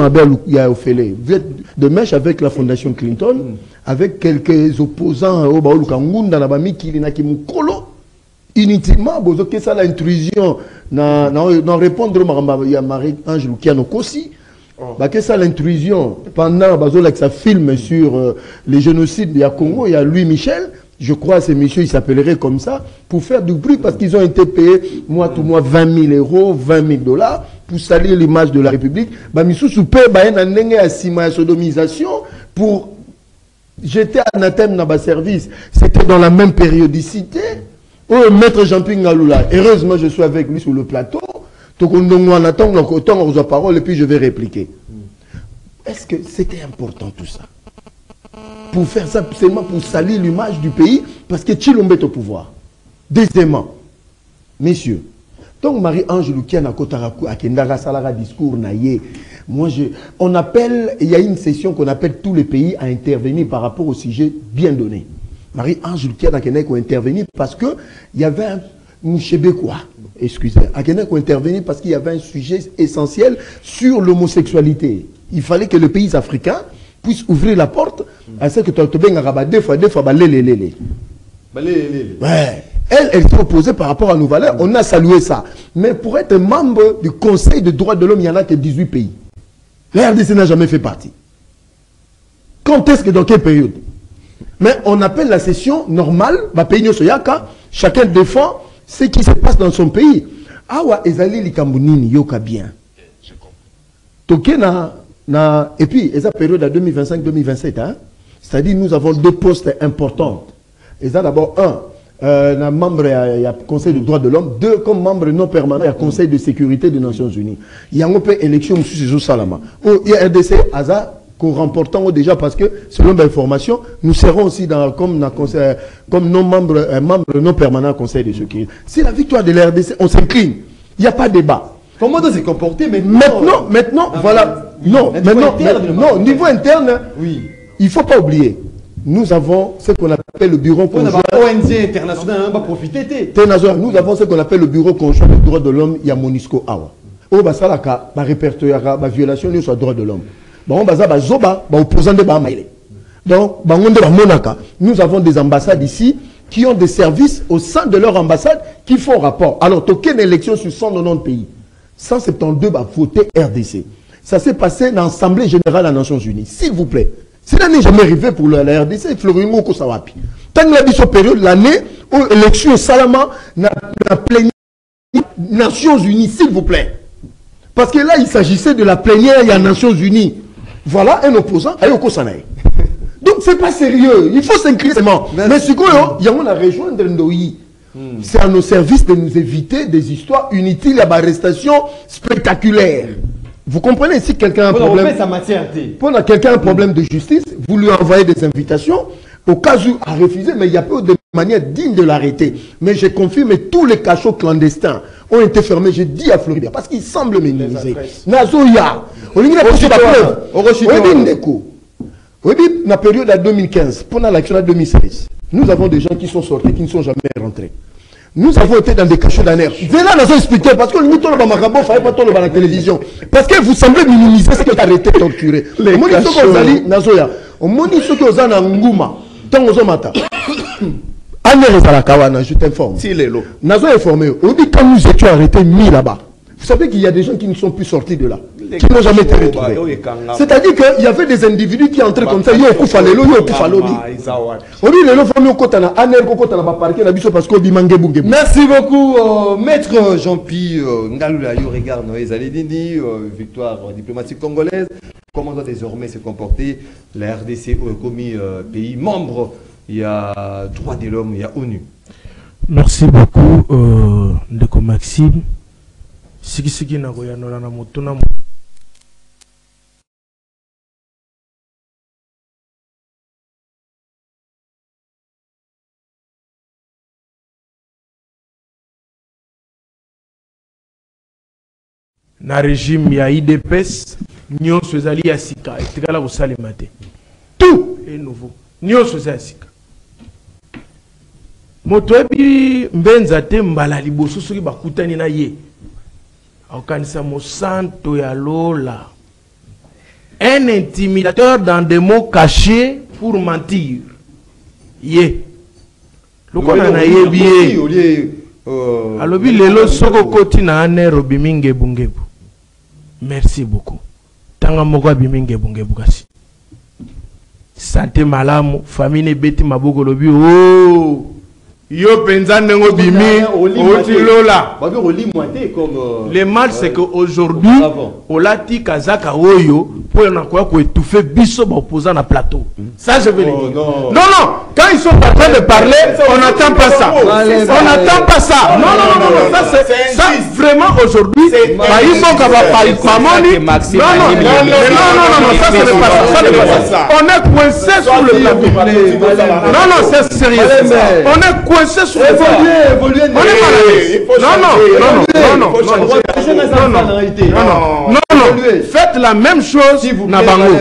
de mèche avec la fondation Clinton, avec quelques opposants au inutilement, vous avez ça l'intrusion, dans répondre à Marie-Ange Lukiano Kossi, que ça l'intrusion pendant que film sur les génocides du Congo, il y a Louis Michel. Je crois que ces messieurs, ils s'appelleraient comme ça, pour faire du bruit, parce qu'ils ont été payés, mois tout mois, 20 000 euros, 20 000 $, pour salir l'image de la République. Missou Soupé, sodomisation, pour jeter anathème dans le service. C'était dans la même périodicité. Oh, Maître Jean-Pierre Ngaloula, heureusement, je suis avec lui sur le plateau. Donc, on attend, on reçoit parole, et puis je vais répliquer. Est-ce que c'était important tout ça? Pour faire ça seulement pour salir l'image du pays, parce que Chilombo est au pouvoir. Deuxièmement, messieurs, donc Marie-Ange Lukiana Kotaraku a Kendara Salara discours naïe. Moi, on appelle, il y a une session qu'on appelle tous les pays à intervenir par rapport au sujet bien donné. Marie-Ange Lukiana a intervenu parce que il y avait un Mouchébécois, excusez, a intervenu parce qu'il y avait un sujet essentiel sur l'homosexualité. Il fallait que le pays africain puisse ouvrir la porte à ce que tu as deux fois, ouais. Elle s'est opposée par rapport à nos valeurs. On a salué ça. Mais pour être membre du Conseil des droits de l'homme, il n'y en a que 18 pays. La RDC n'a jamais fait partie. Quand est-ce que, dans quelle période? Mais on appelle la session normale, chacun défend ce qui se passe dans son pays. Awa ezali likambunini yoka bien. Et puis, et ça période à 2025-2027, hein? C'est-à-dire nous avons deux postes importants. Et ça d'abord, un membre du Conseil des droits de l'homme, deux comme membre non permanent du Conseil de sécurité des Nations Unies. Il y a une élection sur Salama. Il y a RDC, qu'on remportons déjà parce que, selon l'information, nous serons aussi comme membre non permanent du Conseil de sécurité. C'est la victoire de la RDC, on s'incline. Il n'y a pas de débat. Comment on s'est comporté maintenant, voilà. Non, niveau interne, oui. Il ne faut pas oublier. Nous avons ce qu'on appelle le bureau conjoint. ONG international, on va profiter. Nous avons ce qu'on appelle le bureau conjoint des droits de l'homme, il y a Monisco Awa. Au Basalaka, ma répertoire, ma violation sur les droits de l'homme. Donc, nous avons des ambassades ici qui ont des services au sein de leur ambassade qui font rapport. Alors, aucune élection sur 190 pays. 172 va voter RDC. Ça s'est passé dans l'Assemblée générale des Nations Unies. S'il vous plaît, Cela n'est jamais arrivé pour la RDC. Fleuringo Kosawapi. Tant que la biso période, l'année où l'élection Salama n'a plénière Nations Unies, s'il vous plaît. Parce que là, il s'agissait de la plénière, il y a Nations Unies. Voilà un opposant à Yoko Sanaï. Donc, c'est pas sérieux. Il faut s'inscrire seulement. Mais ce qu'il y a, on a rejoindre Ndoyi. C'est à nos services de nous éviter des histoires inutiles à l'arrestation spectaculaire. Vous comprenez, si quelqu'un a un problème, pour quelqu'un un problème de justice, vous lui envoyez des invitations, au cas où à refuser, mais il y a peu de manière digne de l'arrêter. Mais je confirme, tous les cachots clandestins ont été fermés, je dis à Florida, parce qu'ils semblent minimiser. Nazoya, on a posé la preuve. Oui, dans la période de 2015, pendant l'action de 2016, nous avons des gens qui sont sortis, qui ne sont jamais rentrés. Nous avons été dans des cachots d'année. Là, nous avons expliqué, parce que nous sommes dans il ne fallait pas tourner dans la télévision. Parce que vous semblez minimiser ce qui est arrêté, torturé. Les cachots. Je t'informe. Nous avons informé. On dit quand nous étions arrêtés, mis là-bas. Vous savez qu'il y a des gens qui ne sont plus sortis de là, qui n'ont jamais été retrouvés. C'est-à-dire qu'il y avait des individus qui entraient comme ça. Merci beaucoup, maître Jean-Pierre Ngalula. You regarde Noé Alidini, victoire diplomatique congolaise. Comment doit désormais se comporter la RDC comme pays membre? Il y a droits de l'homme, il y a ONU. Merci beaucoup, Ndeko Maxime. Siki na koyanola na motuna na régime ya IDPS nyonso ezali ya sika etikala kosalema te. Tout est nouveau. Nyonso ezali ya sika. Moto ebi mbenza te mbala liboso soki bakutani na ye. Okanisa Monsanto ya Lola. Un intimidateur dans des mots cachés pour mentir. Ye. Lokona na ye biye. Alobi lelo soko koti na ane robiminge bungebu. Merci beaucoup. Tanga moko biminge bungebu kasi. Santé malamu, famille beti maboko lobi oh. Yo penza nengo bimi oti lola. Le mal c'est que aujourd'hui olati kazaka oyo pour na quoi ko étouffer biso ba opposant na plateau. Ça je veux le dire. Non, quand ils sont en train de parler, on n'attend pas ça. On n'attend pas ça. Non, ça c'est ça vraiment aujourd'hui. Ils sont capables pas moni. Non, ça c'est pas ça. On est coincé sur le plateau. Non, c'est sérieux. On est coincé sur le plateau. Non, faites la même chose na bango.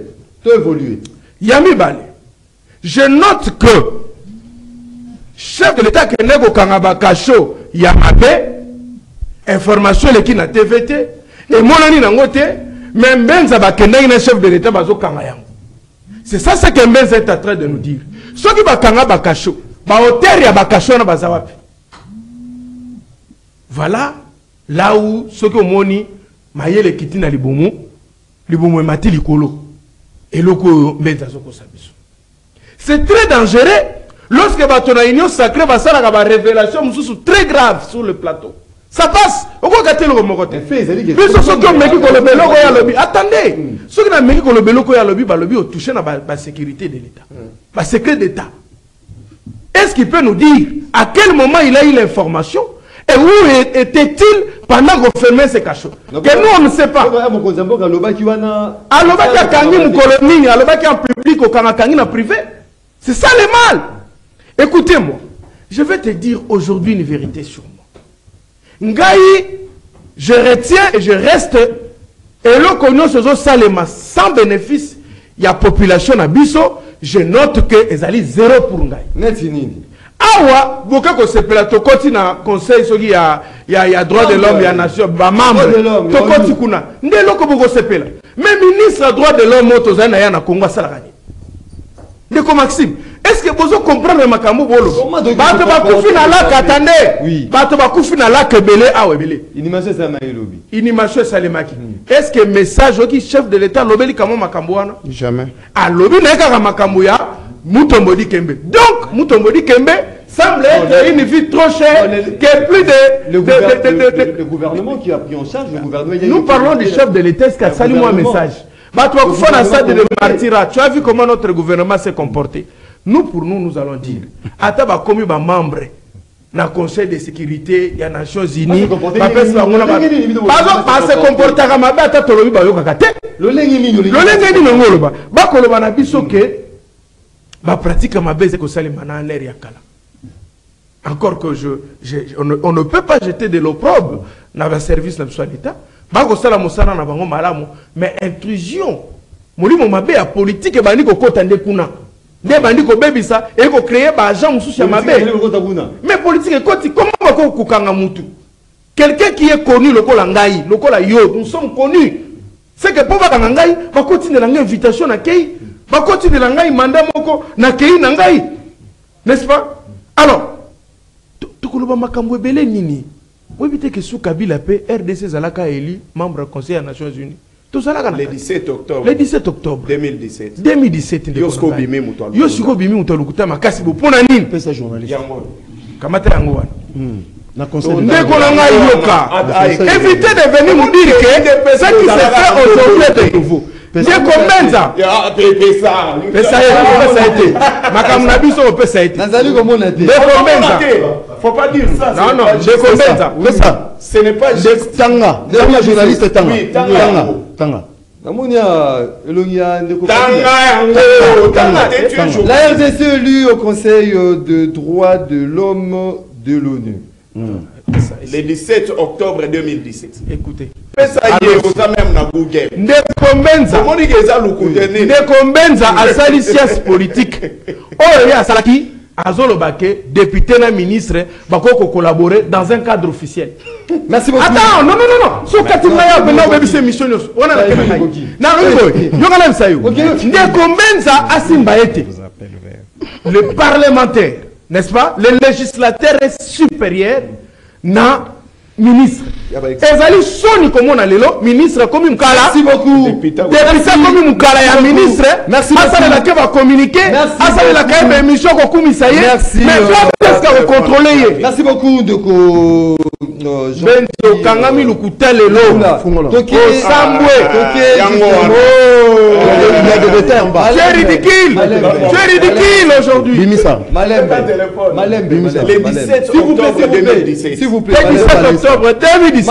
Yami Bale. Je note que chef de l'État qui n'est qu'au Kanabakacho Yamabe, information qui n'a TVT, et mon ami n'a ngote, même Benza Bakende est chef de l'État Bazo Kangayang. C'est ça ce que Benza est en train de nous dire. Ce qui va Kanabakacho, Baoter ya Bakacho na Bazawapi. Voilà là où ce que moni Mayele Kitina Liboumou est mati likolo. Et loko Benza Zoko Sabiso. C'est très dangereux lorsque la union sacrée va faire une révélation très grave sur le plateau. Ça passe. Attendez. Ceux qui ont touché la sécurité de l'État. La secret d'État. Est-ce qu'il peut nous dire à quel moment il a eu l'information et où était-il pendant qu'on fermait ces cachots? Que nous on ne sait pas. C'est ça le mal. Écoutez-moi, je vais te dire aujourd'hui une vérité sur moi. Ngaï, je retiens et je reste et le cognon se salema sans bénéfice. Il y a population à Bisso, je note que ezali zéro pour Ngaï. Awa, beaucoup que ce plateau continue conseil il y a droit de l'homme, il y a nation, ba membre. Tokoti kuna. Ndelo ko boko sepela. Mais ministre droit de l'homme motozana ya na Congo salagani. Ndeko Maxime, Est-ce que vous comprenez ma camou bolo? Bato ba kufi na la katande. Oui. Bato ba kufi na la kebele ah webele. Inimation ça m'a lobi. Inimation salemaki. Est-ce que message qui chef de l'état lobeli kamo makambo wana? Jamais. Ah lobi na ka makambo ya Mutombodi Kembe. Donc Mutombodi Kembe semble être une vie trop chère que plus de le gouvernement qui a pris en charge le gouvernement. Nous parlons du chef de l'État. Est-ce qu'il salut-moi un message? Bah toi tu as vu comment notre gouvernement s'est comporté. Nous, pour nous, nous allons dire, Ataba comme un membre dans le Conseil de sécurité des Nations Unies, pas se comporter comme un bête à Tolobi Bayokakate. Le lengi ni ngoloba. Ba koloba na biso ke ba pratique ma base ko sali mana l'air yakala. Encore que on ne peut pas jeter de l'opprobre dans le service de l'État. Ba ko sala mosana na bango malamu, mais intrusion. Molimo mabe ya politique bani ko kotande kuna. Des bandits qui bébisa et qui créent des agents sous ma belle. Mais politique, comment kukanga mutu? Quelqu'un qui est connu, le Kolangaï, le Kolayo, nous sommes connus. C'est que pour Bakangaï, va continuer l'invitation à Kei, va continuer l'angaï, mandat moko, na Kei Nangaï. N'est-ce pas? Alors, tu connais Makambo Belé Nini. Vous évitez que sous Kabila P, RDC Zalaka élu, membre du Conseil des Nations Unies. Le 17 octobre. Le 17 octobre 2017. 2017. Yosko Bimi Moutoua. Yosko Bimi Moutoua Lukuta Makasi Bopona Nini. Pesa journaliste. Kamata Yangoan. Na conseil. Ndekolanga Yoka. Évitez de venir nous dire que ce qui se fait aujourd'hui est de nouveau. Ndekomenza. Pesa été. Makamna biso pesa été. Nazali comment na été. Ndekomenza. Faut pas dire ça. Non, non, Ndekomenza. Pesa. Ce n'est pas Tanga. Tanga journaliste Tanga. Oui, Tanga. Tanga. La RDC élue au Conseil de droits de l'homme de l'ONU. Le 17 octobre 2017. Écoutez. Ndekombenza asali science politique. Oh, ya salaki azolobake député na ministre bako collaborer dans un cadre officiel. Merci beaucoup. Attends, non. So katimaya bena bebi se mission nyos. Wana na kemai. Na ngoy. Yongala msayo. Ndekombenza asimba ete. Le parlementaire, n'est-ce pas? Le législateur est supérieur na ministre. Ezali soni comme on a lelo ministre comme Mukala. Merci beaucoup. Député comme Mukala ya ministre. Merci. Asa la va communiquer. Asa la ka émission ko kumisa ye. Merci. Mais est-ce que vous contrôlez? Merci beaucoup de ko Benzo Kangami Lukuta lelo. Toké Sambwe. Toké C'est ridicule. C'est ridicule aujourd'hui. Bimisa. Malembe. Le 17 octobre 2017. S'il vous plaît. Le 17 octobre 2017.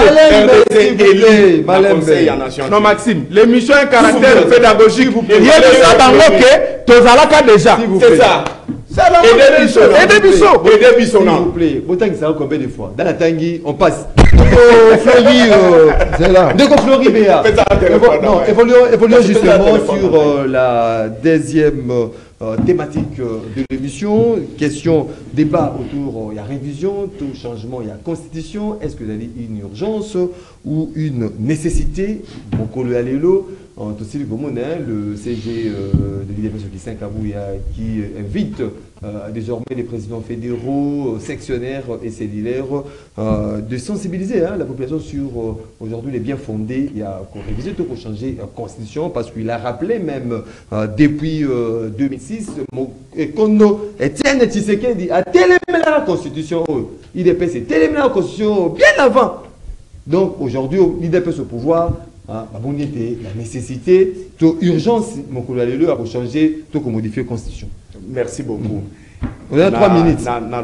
Non, Maxime, l'émission a un caractère pédagogique. Il y a ça dans le Tozalaka déjà. C'est ça. Et des bisous. S'il vous plaît. Autant que ça combien de fois. Dans la Tanguy, on passe. Fleury, c'est là. Dès Fleury, Béa. Non, évoluons justement sur la deuxième thématique de l'émission. Question, débat autour, il y a révision, tout changement, il y a constitution. Est-ce que vous avez une urgence ou une nécessité? Bokolo Alelo, aussi le CG de l'IDPS qui invite désormais les présidents fédéraux, sectionnaires et cellulaires de sensibiliser la population sur aujourd'hui les biens fondés. Il y a qu'on réviser tout pour changer la constitution parce qu'il a rappelé même depuis 2006 Kondo Etienne Tshisekedi a téléménagé la constitution. IDPS est téléménagé la constitution bien avant. Donc aujourd'hui l'IDPS au pouvoir. La nécessité, l'urgence, mon collègue a pour changer, tout pour modifier la constitution. Merci beaucoup. On a 3 minutes.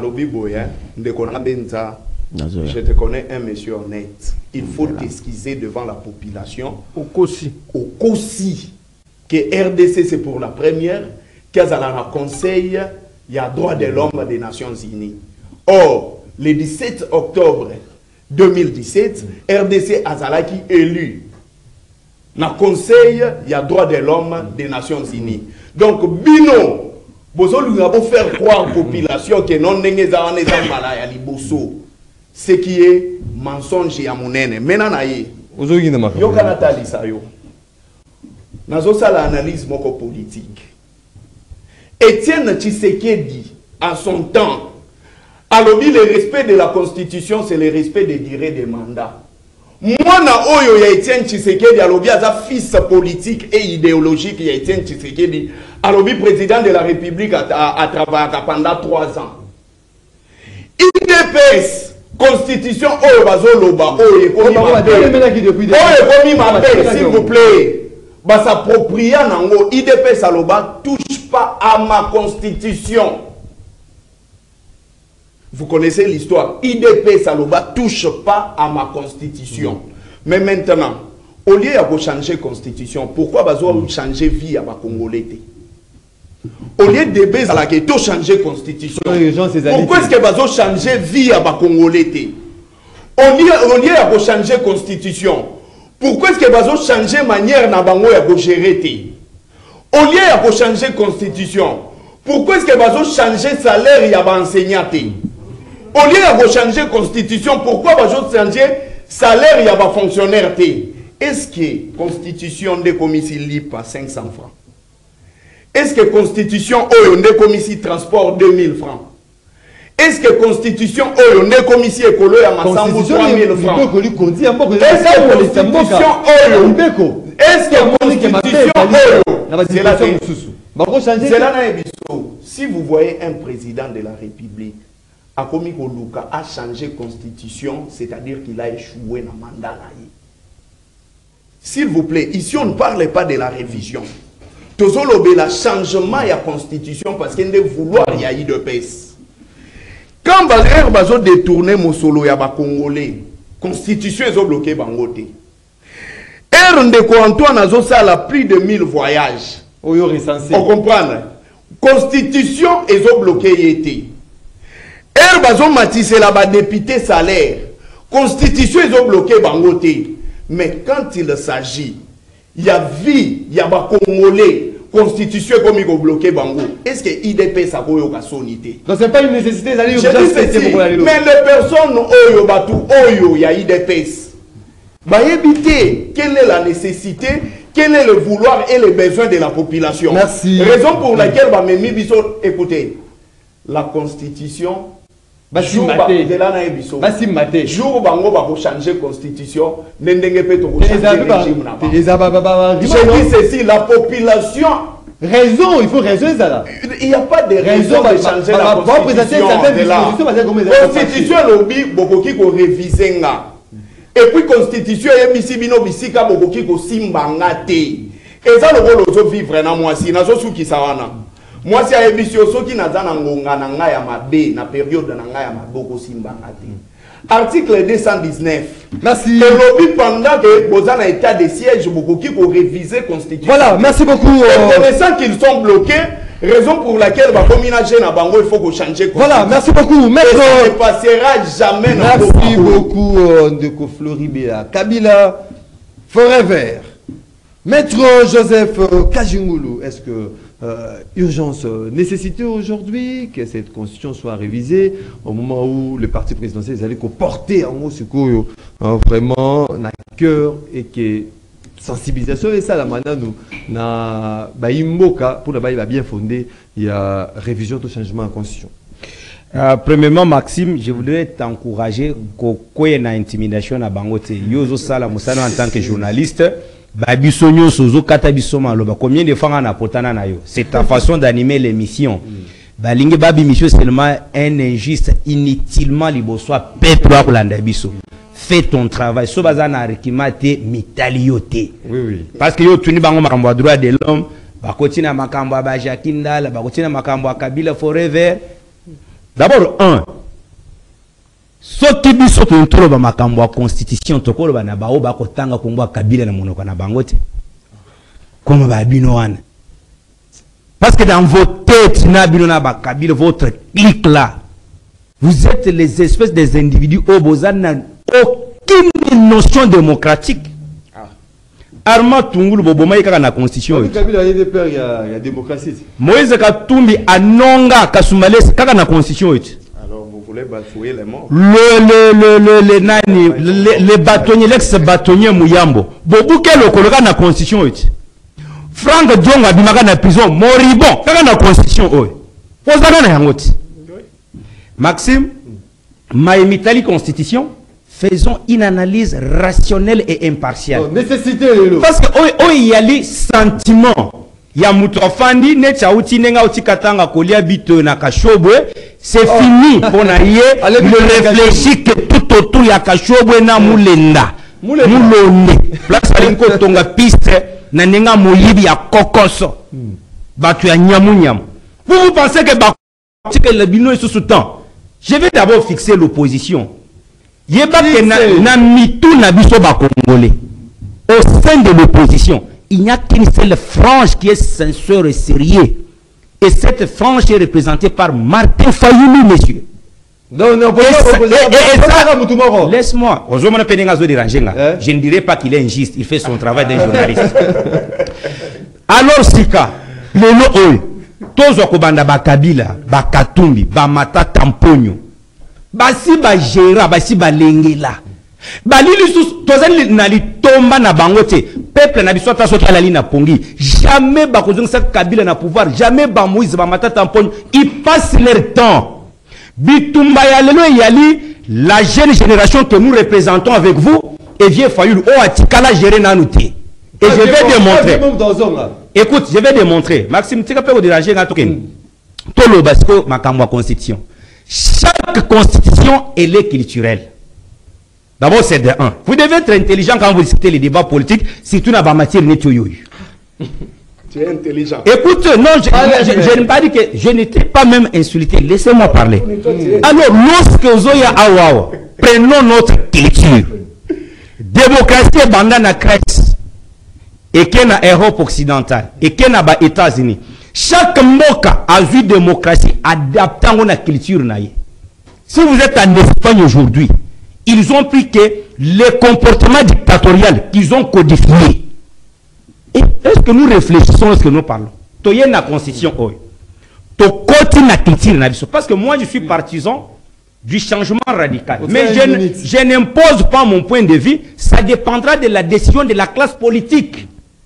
Je te connais un monsieur honnête. Il faut t'excuser devant la population. Au Kossi. Que RDC c'est pour la première. Qu'il a un conseil, il y a droit de l'homme des Nations Unies. Or, le 17 octobre 2017, RDC Azalaki élu. Dans le conseil, il y a droit de l'homme des Nations Unies. Donc, Bino, vous allez faire croire à la population que non n'est pas ce qui est mensonge à mon aîné. Maintenant, vous avez l'analyse politique. Étienne Tshisekedi, en son temps, alors le respect de la Constitution, c'est le respect des durées des mandats. Moi, Oyo ya Étienne Tshisekedi, alors un fils politique et idéologique, ya Étienne Tshisekedi, alors président de la République a travaillé pendant 3 ans. IDPS, Constitution, Oyo Bazoloba, Oyo Ekomi Mapé, s'il vous plaît. Bah s'approprier nango IDPS aloba touche pas à ma constitution. Vous connaissez l'histoire. IDPS aloba touche pas à ma constitution. Mais maintenant, au lieu de changer constitution, pourquoi bazo changer vie à ma Congolais? Au lieu de baiser à la question changer constitution. Pourquoi est-ce que bazo changer vie à ma Congolais? Au lieu de changer constitution. Pourquoi est-ce que bazo changer manière na bango ya ko gérer? Au lieu ya ko changer constitution, pourquoi est-ce que bazo changer salaire ya ba enseignant? Au lieu ya ko changer constitution, pourquoi bazo changer salaire ya ba fonctionnaire? Est-ce que constitution de commission libre à 500 francs? Est-ce que constitution oyo de commission transport 2000 francs? Est-ce que constitution oyo ne commission écolo ya masambu 3000 francs? Est-ce que constitution oyo? Est-ce que constitution oyo? C'est là si vous voyez un président de la République Akomi Koluka a changé constitution, c'est-à-dire qu'il a échoué dans le mandat. S'il vous plaît, ici on ne parle pas de la révision. Tozolobe la changement de la constitution parce qu'il y a des vouloirs il y a eu de pèse. Quand Valère Bazo détourné mon solo ya ba Congolais, constitution est bloquée bangoté. Ndeko Antoine Azo ça la plus de 1000 voyages. On comprend. Constitution est bloquée été. Bazo Matisse la ba député salaire. Constitution est bloquée bangoté. Mais quand il s'agit, il y a vie, il y a ba Congolais. Constitution comme il bloqué bango. Est-ce que IDP ça peut y sonité? Donc c'est pas une nécessité d'aller mais les personnes oyo batu oyo ya IDPS. Bah éviter quelle est la nécessité, quel est le vouloir et le besoin de la population. Merci. Raison pour laquelle bah Memi Biso écoutez la constitution jour bango va changer constitution n'endenge pe to changer régime na ba. Je dis ceci, la population raison, il faut raisonner ça là. Il n'y a pas de raison de changer la constitution. Constitution lobby bokoki ko réviser nga. Et puis constitution et bisi bino bisika bokoki ko simbanga te. Et ça le rôle vivre na moi si na zo suki sawana. Moi, si je suis qui n'a pas na période de article 219. Merci. Le lobby pendant que vous avez un état de siège, beaucoup qui pour réviser la constitution. Voilà, merci beaucoup. Connaissant qu'ils sont bloqués, raison pour laquelle il faut que changer. Voilà, merci beaucoup. Maître... Ça ne passera jamais. Merci beaucoup, Ndeko Floribéa. Kabila, Forever. Maître Joseph Kajingulu, est-ce que urgence, nécessité aujourd'hui que cette constitution soit révisée au moment où le parti présidentiel allait porter en haut ce coup vraiment na cœur et que sensibilisation et ça la manière nous na baimboka pour la va bien fondé il y a révision de changement en constitution. Premièrement, Maxime, je voudrais t'encourager qu'il y ait une intimidation à Bangote. Yozo Sala Moussano en tant que journaliste. Combien de fois on a potana na yo? C'est ta façon d'animer l'émission. Balingue babi mission seulement un injuste inutilement libosoa peuple pour l'andabiso. Fais ton travail. So bazana rekimate mitaliote. Oui oui. Parce que yo tuni bango makambo droit de l'homme, bakotina makambo ba Jakindala, bakotina makambo Kabila Forever. D'abord soki biso tontolo ba makambo ya constitution tokolo ba na bao ba kotanga kombo Kabila na monoko na bangote comme ba bino wana parce que dans vos têtes na bino na ba Kabila votre clique là vous êtes les espèces des individus opposants n'a aucune notion démocratique. Arma Tungulu Boboma yaka na constitution. Kabila il y a démocratie. Moïse Katumbi anonga kasumale kaka na constitution. Vous voulez bafouiller les morts? Les bâtonniers, l'ex-bâtonnier Mouyambo. Bobuke le koloka na constitution. Franck Diongo abimaka na prison moribond kaka na constitution oyo ozana na yango ti Maxime Maïmitali constitution faisons une analyse rationnelle et impartiale. Nécessité. Parce que il y a les sentiments. Il y a Moutofandi, Netchaouti, Nenga Outi Katanga, Kolia Bito, Nakashobwe. C'est fini pour naïe. Le réfléchir que tout autour, il y a Kashobwe na Moulenda. Moulonde. Place à l'inko tonga piste, Nanenga Mouyibi à Kokoso. Batu ya Nyamou. Vous pensez que le bino est sous temps? Je vais d'abord fixer l'opposition. Yeba ke na mitou na biso ba congolais au sein de l'opposition il n'y a qu'une seule frange qui est sincère et sérieux et cette frange est représentée par Martin Fayulu messieurs. Non laisse-moi je ne dirais pas qu'il est injuste, il fait son travail d'un journaliste. Alors Sika lelo oyo tozo ko banda ba Kabila ba Katumbi ba Mata Tamponyo basi ba gera basi ba lengela balili sous tozali na litomba na bangote peuple na biso ta soki alali na pongi jamais ba kozongisa Kabila na pouvoir jamais ba Moïse ba Mata Tamponyo ils passent leur temps bitumba ya lelo yali la jeune génération que nous représentons avec vous et vieux Fayulu o atikala gérer nanuté et je vais démontrer. Écoute, je vais démontrer. Maxime, tu peux déranger à tout le basco makamwa constitution. Chaque constitution elle est culturelle. D'abord c'est de 1. Vous devez être intelligent quand vous discutez les débats politiques, surtout dans la matière nettoyoyu. Tu es intelligent. Écoute, non, je n'ai pas dit que je n'étais pas même insulté. Laissez-moi parler. Alors, lorsque Zoya Awawa, prenons notre culture. Démocratie bandana Christ. Et qu'il y a Europe occidentale, et qu'il y a les États-Unis. Chaque moka a vu démocratie adaptant à la culture. Si vous êtes en Espagne aujourd'hui, ils ont pris que les comportements dictatoriaux qu'ils ont codifiés. Et est-ce que nous réfléchissons lorsque nous parlons? Tu y a la constitution. Tu continues la culture. Parce que moi, je suis partisan du changement radical. Mais je n'impose pas mon point de vue. Ça dépendra de la décision de la classe politique.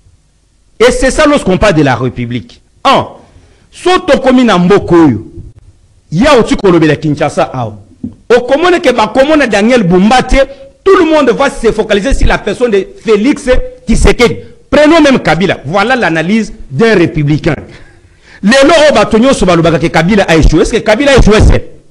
Et c'est ça lorsqu'on parle de la République. Un, soto komi na mboko yo, ya oti kolobe la Kinshasa ao. Au commune que ba commune Daniel Bumbate, tout le monde va se focaliser sur la personne de Félix Tshisekedi. Prenons même Kabila. Voilà l'analyse d'un républicain. Les loro batonyo so balobaka que Kabila a échoué. Est-ce que Kabila a échoué?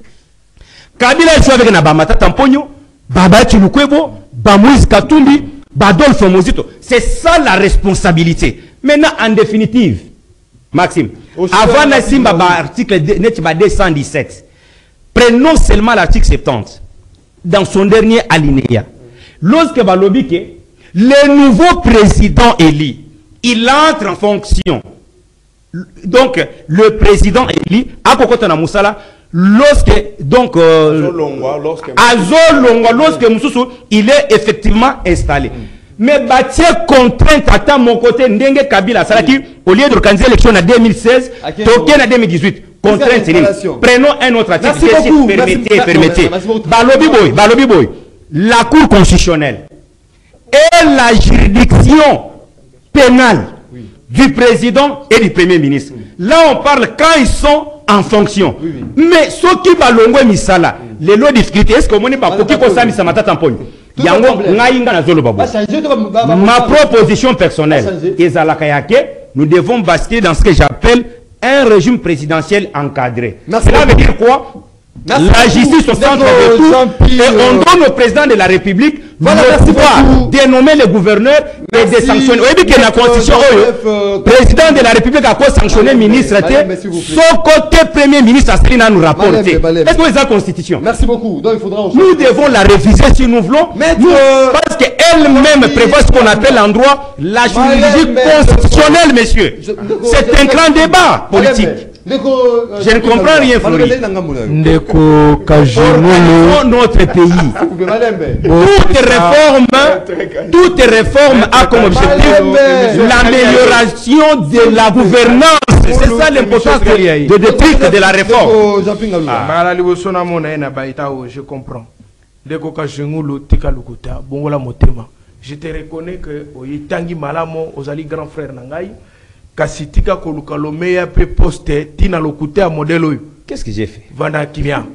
Kabila a échoué avec na Bamata Tamponyo, Baba Chilukwebo, Moïse Katumbi, Badolphe Mozito. C'est ça la responsabilité. Maintenant, en définitive, Maxime, avant l'article 217, prenons seulement l'article 70, dans son dernier alinéa. Lorsque Balobike, le nouveau président élu, il entre en fonction. Donc, le président élu, à Kokotana Moussala, lorsque Moussoussou, il est effectivement installé. Mais bâtir contrainte à mon côté, Ndenge Kabila, Salaki, au lieu d'organiser l'élection en 2016, Tokyo en 2018. Contrainte, prenons un autre article. Permettez. Balobi Boy. La Cour constitutionnelle et la juridiction pénale du président et du premier ministre. Là, on parle quand ils sont en fonction. Mais ce qui va l'ongwe misala, les lois de difficulté, est-ce que mon n'est pas pour qui ça misama tampon? Ma proposition personnelle, nous devons basculer dans ce que j'appelle un régime présidentiel encadré. Cela veut dire quoi? La justice au centre de tout, et on donne au président de la République le pouvoir de nommer les gouverneurs et de sanctionner. Vous voyez que la constitution, le président de la République a quoi sanctionner le ministre, son côté premier ministre a nous rapporter. Est-ce que c'est la constitution? Merci beaucoup. Donc, il faudra nous devons la réviser si nous voulons, parce qu'elle-même prévoit ce qu'on appelle en droit la juridiction constitutionnelle, messieurs. C'est un grand débat politique. Je ne comprends rien, Flori. Notre pays. Toute réforme a comme objectif l'amélioration de la gouvernance. C'est ça l'importance de la réforme. Je comprends. Je te reconnais que Tangi Malamo, Ozali grand frère Nangai. kasi tika koluka lomeya pe poste tina lokute à modèle oyo. Qu'est-ce que j'ai fait? Vanda Kimia.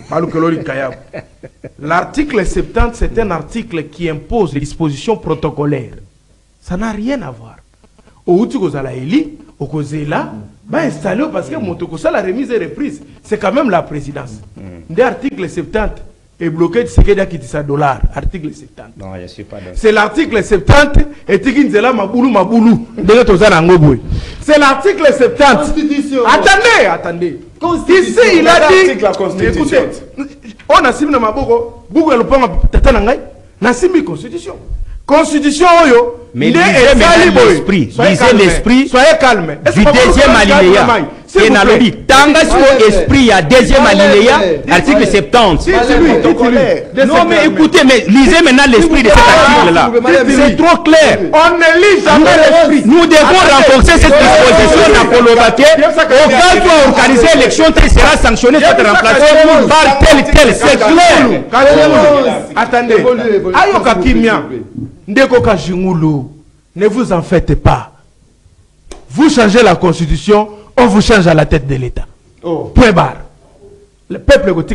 L'article 70, c'est un article qui impose des dispositions protocolaires. Ça n'a rien à voir. Au Outukozala Eli, au Kozela, va installer parce que Motokosa la remise et reprise, c'est quand même la présidence. L'article 70 est bloqué de ce qu'il y a qui dit $. Article 70. Non, je suis pas d'accord. C'est l'article 70 et Tikinzela Maboulou. C'est l'article 70. Attendez. Ici, il a dit. Écoutez, on a signé Maboko, Bougo le pont Tatanangay, n'a signé Constitution. Constitution, mais lisez l'esprit. Lisez l'esprit. Soyez calme. Du deuxième alinéa. Et n'a le dit. Tanga sur esprit à deuxième alinéa, article 70. Non, mais écoutez, mais lisez maintenant l'esprit de cet article-là. C'est trop clair. On ne lit jamais l'esprit. Nous devons renforcer cette disposition dans Colobaté. Au cas où organiser l'élection, elle sera sanctionnée, sera remplacée par tel. C'est clair. Attendez. Ayoka Kimia. Ndeko Kajingulu, ne vous en faites pas. Vous changez la constitution, on vous change à la tête de l'État. Point barre. Le peuple est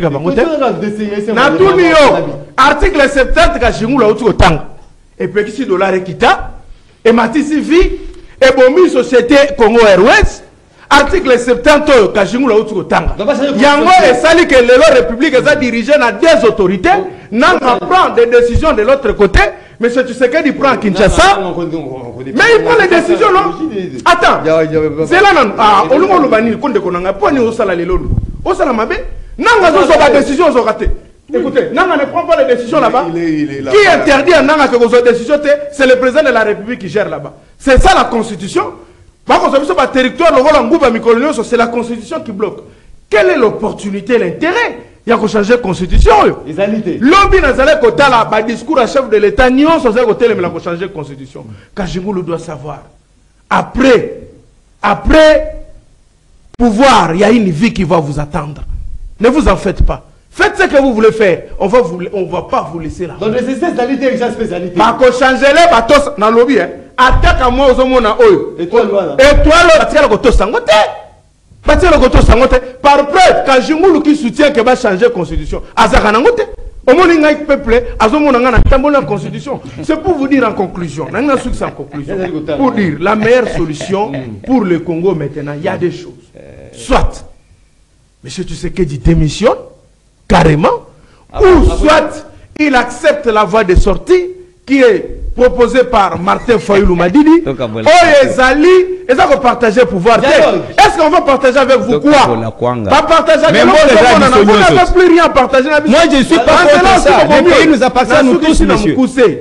article 70 Kajingulu et puis ici dollar Kita et Matisi Vi et Bomi Société Congo Airways. Article 70 Kajingulu Tanga. Yango et Sali que la République est dirigée à des autorités, n'en prend des décisions de l'autre côté. Mais ce Tshisekedi prend à Kinshasa. Mais il prend les décisions, non? Attends. C'est là, non? Ah, on nous le bannit, qu'on déconne, pas ni au salarié l'autre. Au salamabe, Nanga sur la décision, ils ont raté. Écoutez, Nanga ne prend pas les décisions là-bas. Qui interdit à Nanga que vos décisions, c'est le président de la République qui gère là-bas. C'est ça la constitution. Par contre, le territoire, le rôle en groupe, c'est la constitution qui bloque. Quelle est l'opportunité, l'intérêt? Il y a qu'à changer la constitution. L'objet n'a pas la discours à chef de l'État, ni on s'en côté mais il changer la constitution. Kajingulu doit savoir. Après pouvoir, il y a une vie qui va vous attendre. Ne vous en faites pas. Faites ce que vous voulez faire. On va pas vous laisser là. Donc c'est spécialité et spécialité. Par contre, changer les bateaux dans le lobby. Attaque à moi aux hommes. Et toi, tu as le côté sangoté. Par preuve, quand Jingulu qui soutient qu'il va changer la constitution, au moins il peuple, la constitution. C'est pour vous dire en conclusion, pour dire la meilleure solution pour le Congo maintenant, il y a des choses. Soit, M. Tshisekedi démissionne carrément, ou soit il accepte la voie de sortie qui est proposé par Martin Fayoulou Madidi. Ezali, et ça qu'on partage le pouvoir. Est-ce qu'on va partager avec vous quoi? Pas partager avec vous. Vous n'avez plus rien à partager. Moi je suis pas contre ça. Le pays nous appartient à nous tous, monsieur.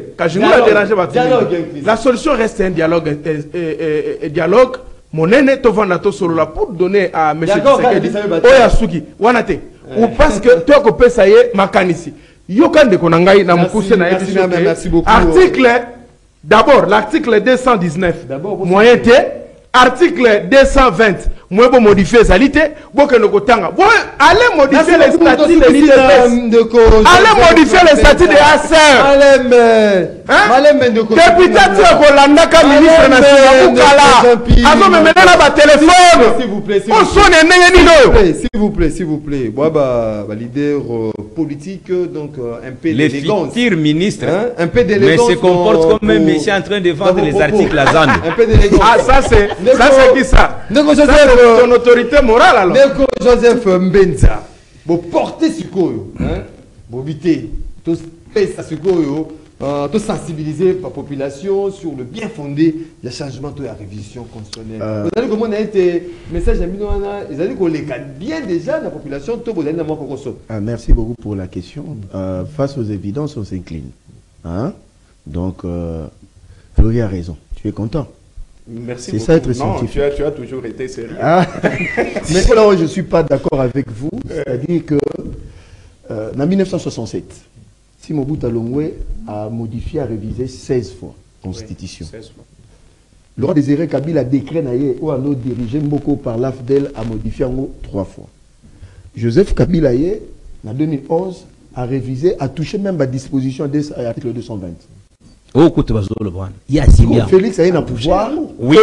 La solution reste un dialogue. Dialogue. Mon aîné Tovanato Solola pour donner à M. Tshisekedi Oyasuki Wanate. Ou parce que toi que ça y est, Makanisi. Yokande Konangai na mukuse na article d'abord l'article 219 moyen T article 220 moi bon modifier salité bon que nous tanga bon allez modifier les statuts de l'IDPS allez modifier les statuts de ASER député Kolanda ka ministre national Bukala azo me mener na ba téléphone s'il vous plaît on sonne nene s'il vous plaît moi ba leader politique donc un peu d'élégance les futurs ministres un peu d'élégance mais se comporte comme un monsieur en train de vendre les articles à Zan un peu d'élégance ah ça c'est qui ça ton autorité morale alors. Neko Joseph Mbenza, vous portez ce coup, vous évitez tout ça ce coup, tout sensibiliser la population sur le bien fondé des changements de la révision constitutionnelle. Vous allez comment on a été message à Minoana, ils allaient qu'on les gagne bien déjà la population tout vous allez dans mon merci beaucoup pour la question. Face aux évidences, on s'incline. Donc, Fleury a raison. Tu es content? Merci beaucoup. Ça, être non, tu as toujours été sérieux. Mais là où je ne suis pas d'accord avec vous, c'est-à-dire que en 1967, si Mobutu Longwe a modifié, a révisé 16 fois la Constitution. Oui, 16 fois. Le roi Désiré Kabila a décret où a dirigé Mboko par l'AFDEL a modifié en 3 fois. Joseph Kabila en 2011 a révisé, a touché même la disposition de l'article 220. Il y a Félix a eu un pouvoir. Oui.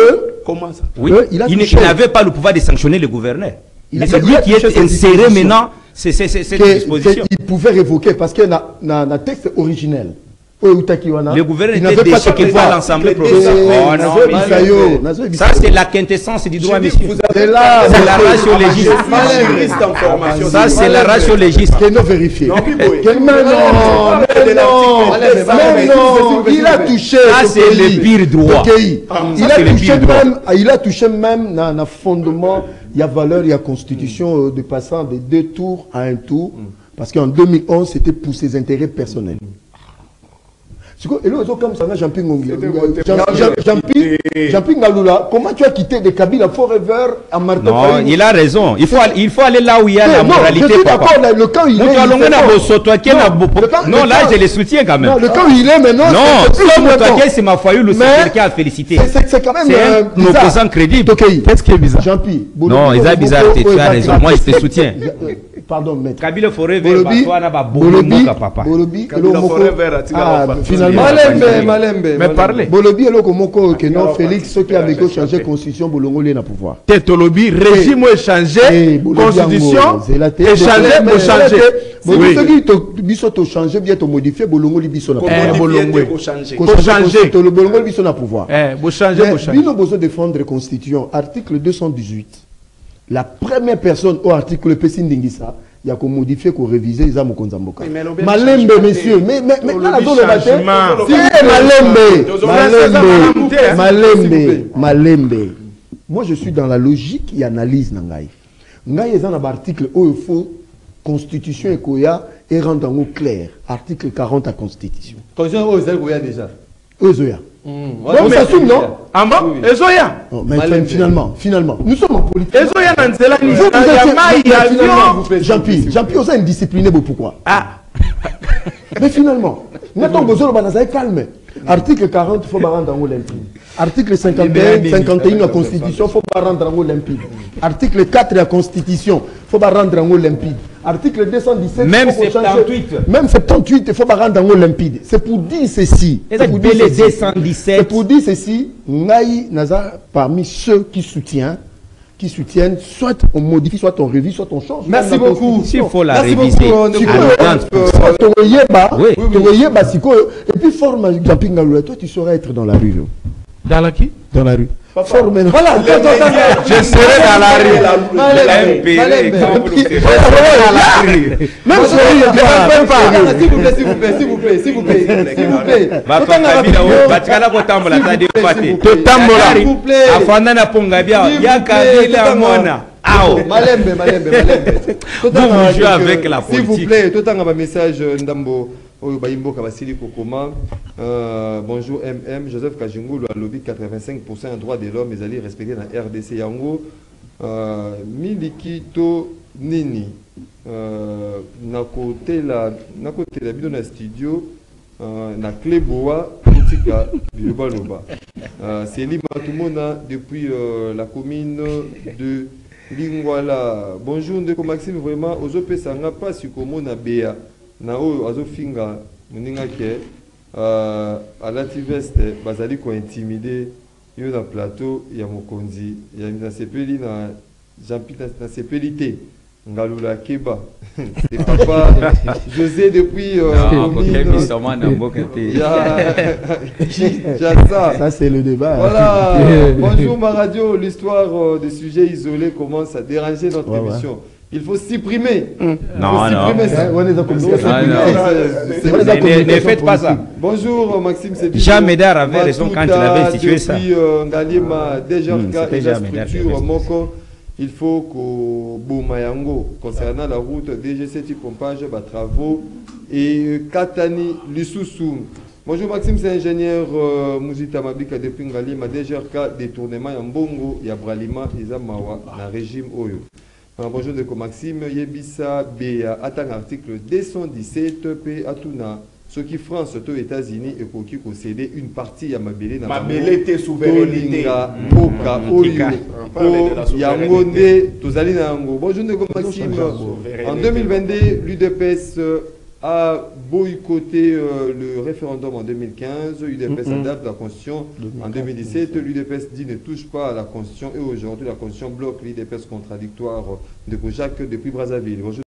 Comment ça? Oui, Il il n'avait pas le pouvoir de sanctionner le gouverneur. Il Mais a- c'est lui il a qui est touché cette inséré disposition. maintenant cette disposition. Il pouvait révoquer parce que dans le texte originel, Le gouverneur il était n'avait pas déçu ce qu'il pouvoir. voit l'Assemblée Eh, provinciale. Oh Nazo non, Bisayo, mais Nazo ça Bisayo. c'est la quintessence du droit, monsieur. C'est là, C'est la ratio Je légiste. suis juriste en formation. Ça c'est la ratio légiste. Que nous vérifier. Non, puis, oui. Mais non, il a touché. Ça, c'est le pire droit. Il a touché même dans le fondement, il y a valeur, il y a constitution de passant de 2 tours à 1 tour. Parce qu'en 2011, c'était pour ses intérêts personnels. Et là, comme ça, Jean-Pierre Ngaloula, comment tu as quitté de Kabila forever à Martin Non, Fayou? il a raison. Il faut aller là où il y a la moralité. Je suis d'accord, le camp il est. Non, là, je les soutiens quand même. Non, le camp il est maintenant. Non, c'est Motoaké, c'est ma Fayou, c'est quelqu'un à féliciter. C'est quand même C'est un opposant crédible. Qu'est-ce qui est bizarre? Jean-Pierre. Non, il est bizarre, tu as raison. Moi, je te soutiens. Pardon, maître. Kabila Forever, papa. Finalement, Malembe. Mais parlez. Bolobi est là comme que non, Félix, ceux qui avaient changé la constitution, Bolongo est dans le pouvoir. Tetolobi, régime est changé, constitution est changé, pour changer. Oui. Biso to changer, bien to modifier, Bolongo biso na pouvoir. Bolongo. Pour changer. Pour changer. Le Bolongo biso na pouvoir. Pour changer, pour changer. Nous besoin défendre la constitution. Article 218. La première personne au article PC Ndingisa, il y a qu'on modifie, qu'on révise, ils ont Konzamboka. Malembe, messieurs, mais Malembe. Moi, je suis dans la logique et analyse Nangaï. Nangaï est dans l'article où il faut constitution et Koya et rendre en clair. Article 40 à constitution. Constitution où c'est Koya déjà. Ozoya. On s'assume, non? Ah bon? Ezoya. Finalement, nous sommes en politique. Ezoya Nanzela, Jean-Pierre, vous êtes indiscipliné, pourquoi? Ah. Mais finalement, nous avons besoin de calme. Article 40, il faut rendre en limpide. Article 51, 51 de la Constitution, il faut rendre en limpide. Article 4 de la Constitution, il faut rendre en limpide. Article 217, même 78. Même 78, il faut rendre en limpide. C'est pour dire ceci. C'est pour dire ceci. Naï Naza, parmi ceux qui soutiennent, soit on modifie, soit on révise, soit on change. Merci beaucoup. S'il faut la Merci réviser. Et puis forme Jean-Pierre Ngaloula, toi tu saurais être dans la rue. Dans la qui? Dans la rue. Forme. Voilà, je serai dans la rue. Même s'il vous plaît. Malembe. Vous jouez avec la politique. S'il vous plaît, tout un message Ndambo. Bonjour MM, Joseph Kajungu, le lobby 85% en droit de l'homme, mais allez respecter la RDC Yango. Milikito Nini, na côté la bidon na studio, na Cléboa, Politika, Bilobaloba. C'est Limatumona depuis la commune de Lingwala. Bonjour Ndeko Maxime, vraiment, aux OP Sanga, pas si comme na Béa. Na oyo azofinga moninga ke alati veste bazali ko intimider yo na plateau ya mokonzi ya na sepeli na Jean-Pierre na sepeli te Ngaloula Keba c'est papa José depuis ça c'est le débat. Voilà. Bonjour ma radio, l'histoire des sujets isolés commence à déranger notre émission. Il faut supprimer. Non. Ne faites pas ça. Bonjour Maxime. Jean Médard avait raison quand il avait institué ça. Il faut que Boumayango, concernant la route DG7 pompage, travaux et Katani Lissousou. Bonjour Maxime, c'est ingénieur Mouzita Mabika depuis Ngalima, DGRK, détournement Yambongo, Yabralima, Izamawa, dans le régime Oyo. Bonjour de Maxime, Yebisa B, attend article 217 P. Atuna, ce qui France aux États-Unis et pour qui concéder une partie à Mabélé, Mabélé, souveraineté. Boka, Oyo, Yangonde, Tozali Nango. Bonjour de Maxime, en 2022, l'UDPS a boycotté le référendum en 2015. L'UDPS adapte la Constitution en 2017. L'UDPS dit ne touche pas à la Constitution et aujourd'hui la Constitution bloque l'UDPS contradictoire de Kojak depuis Brazzaville.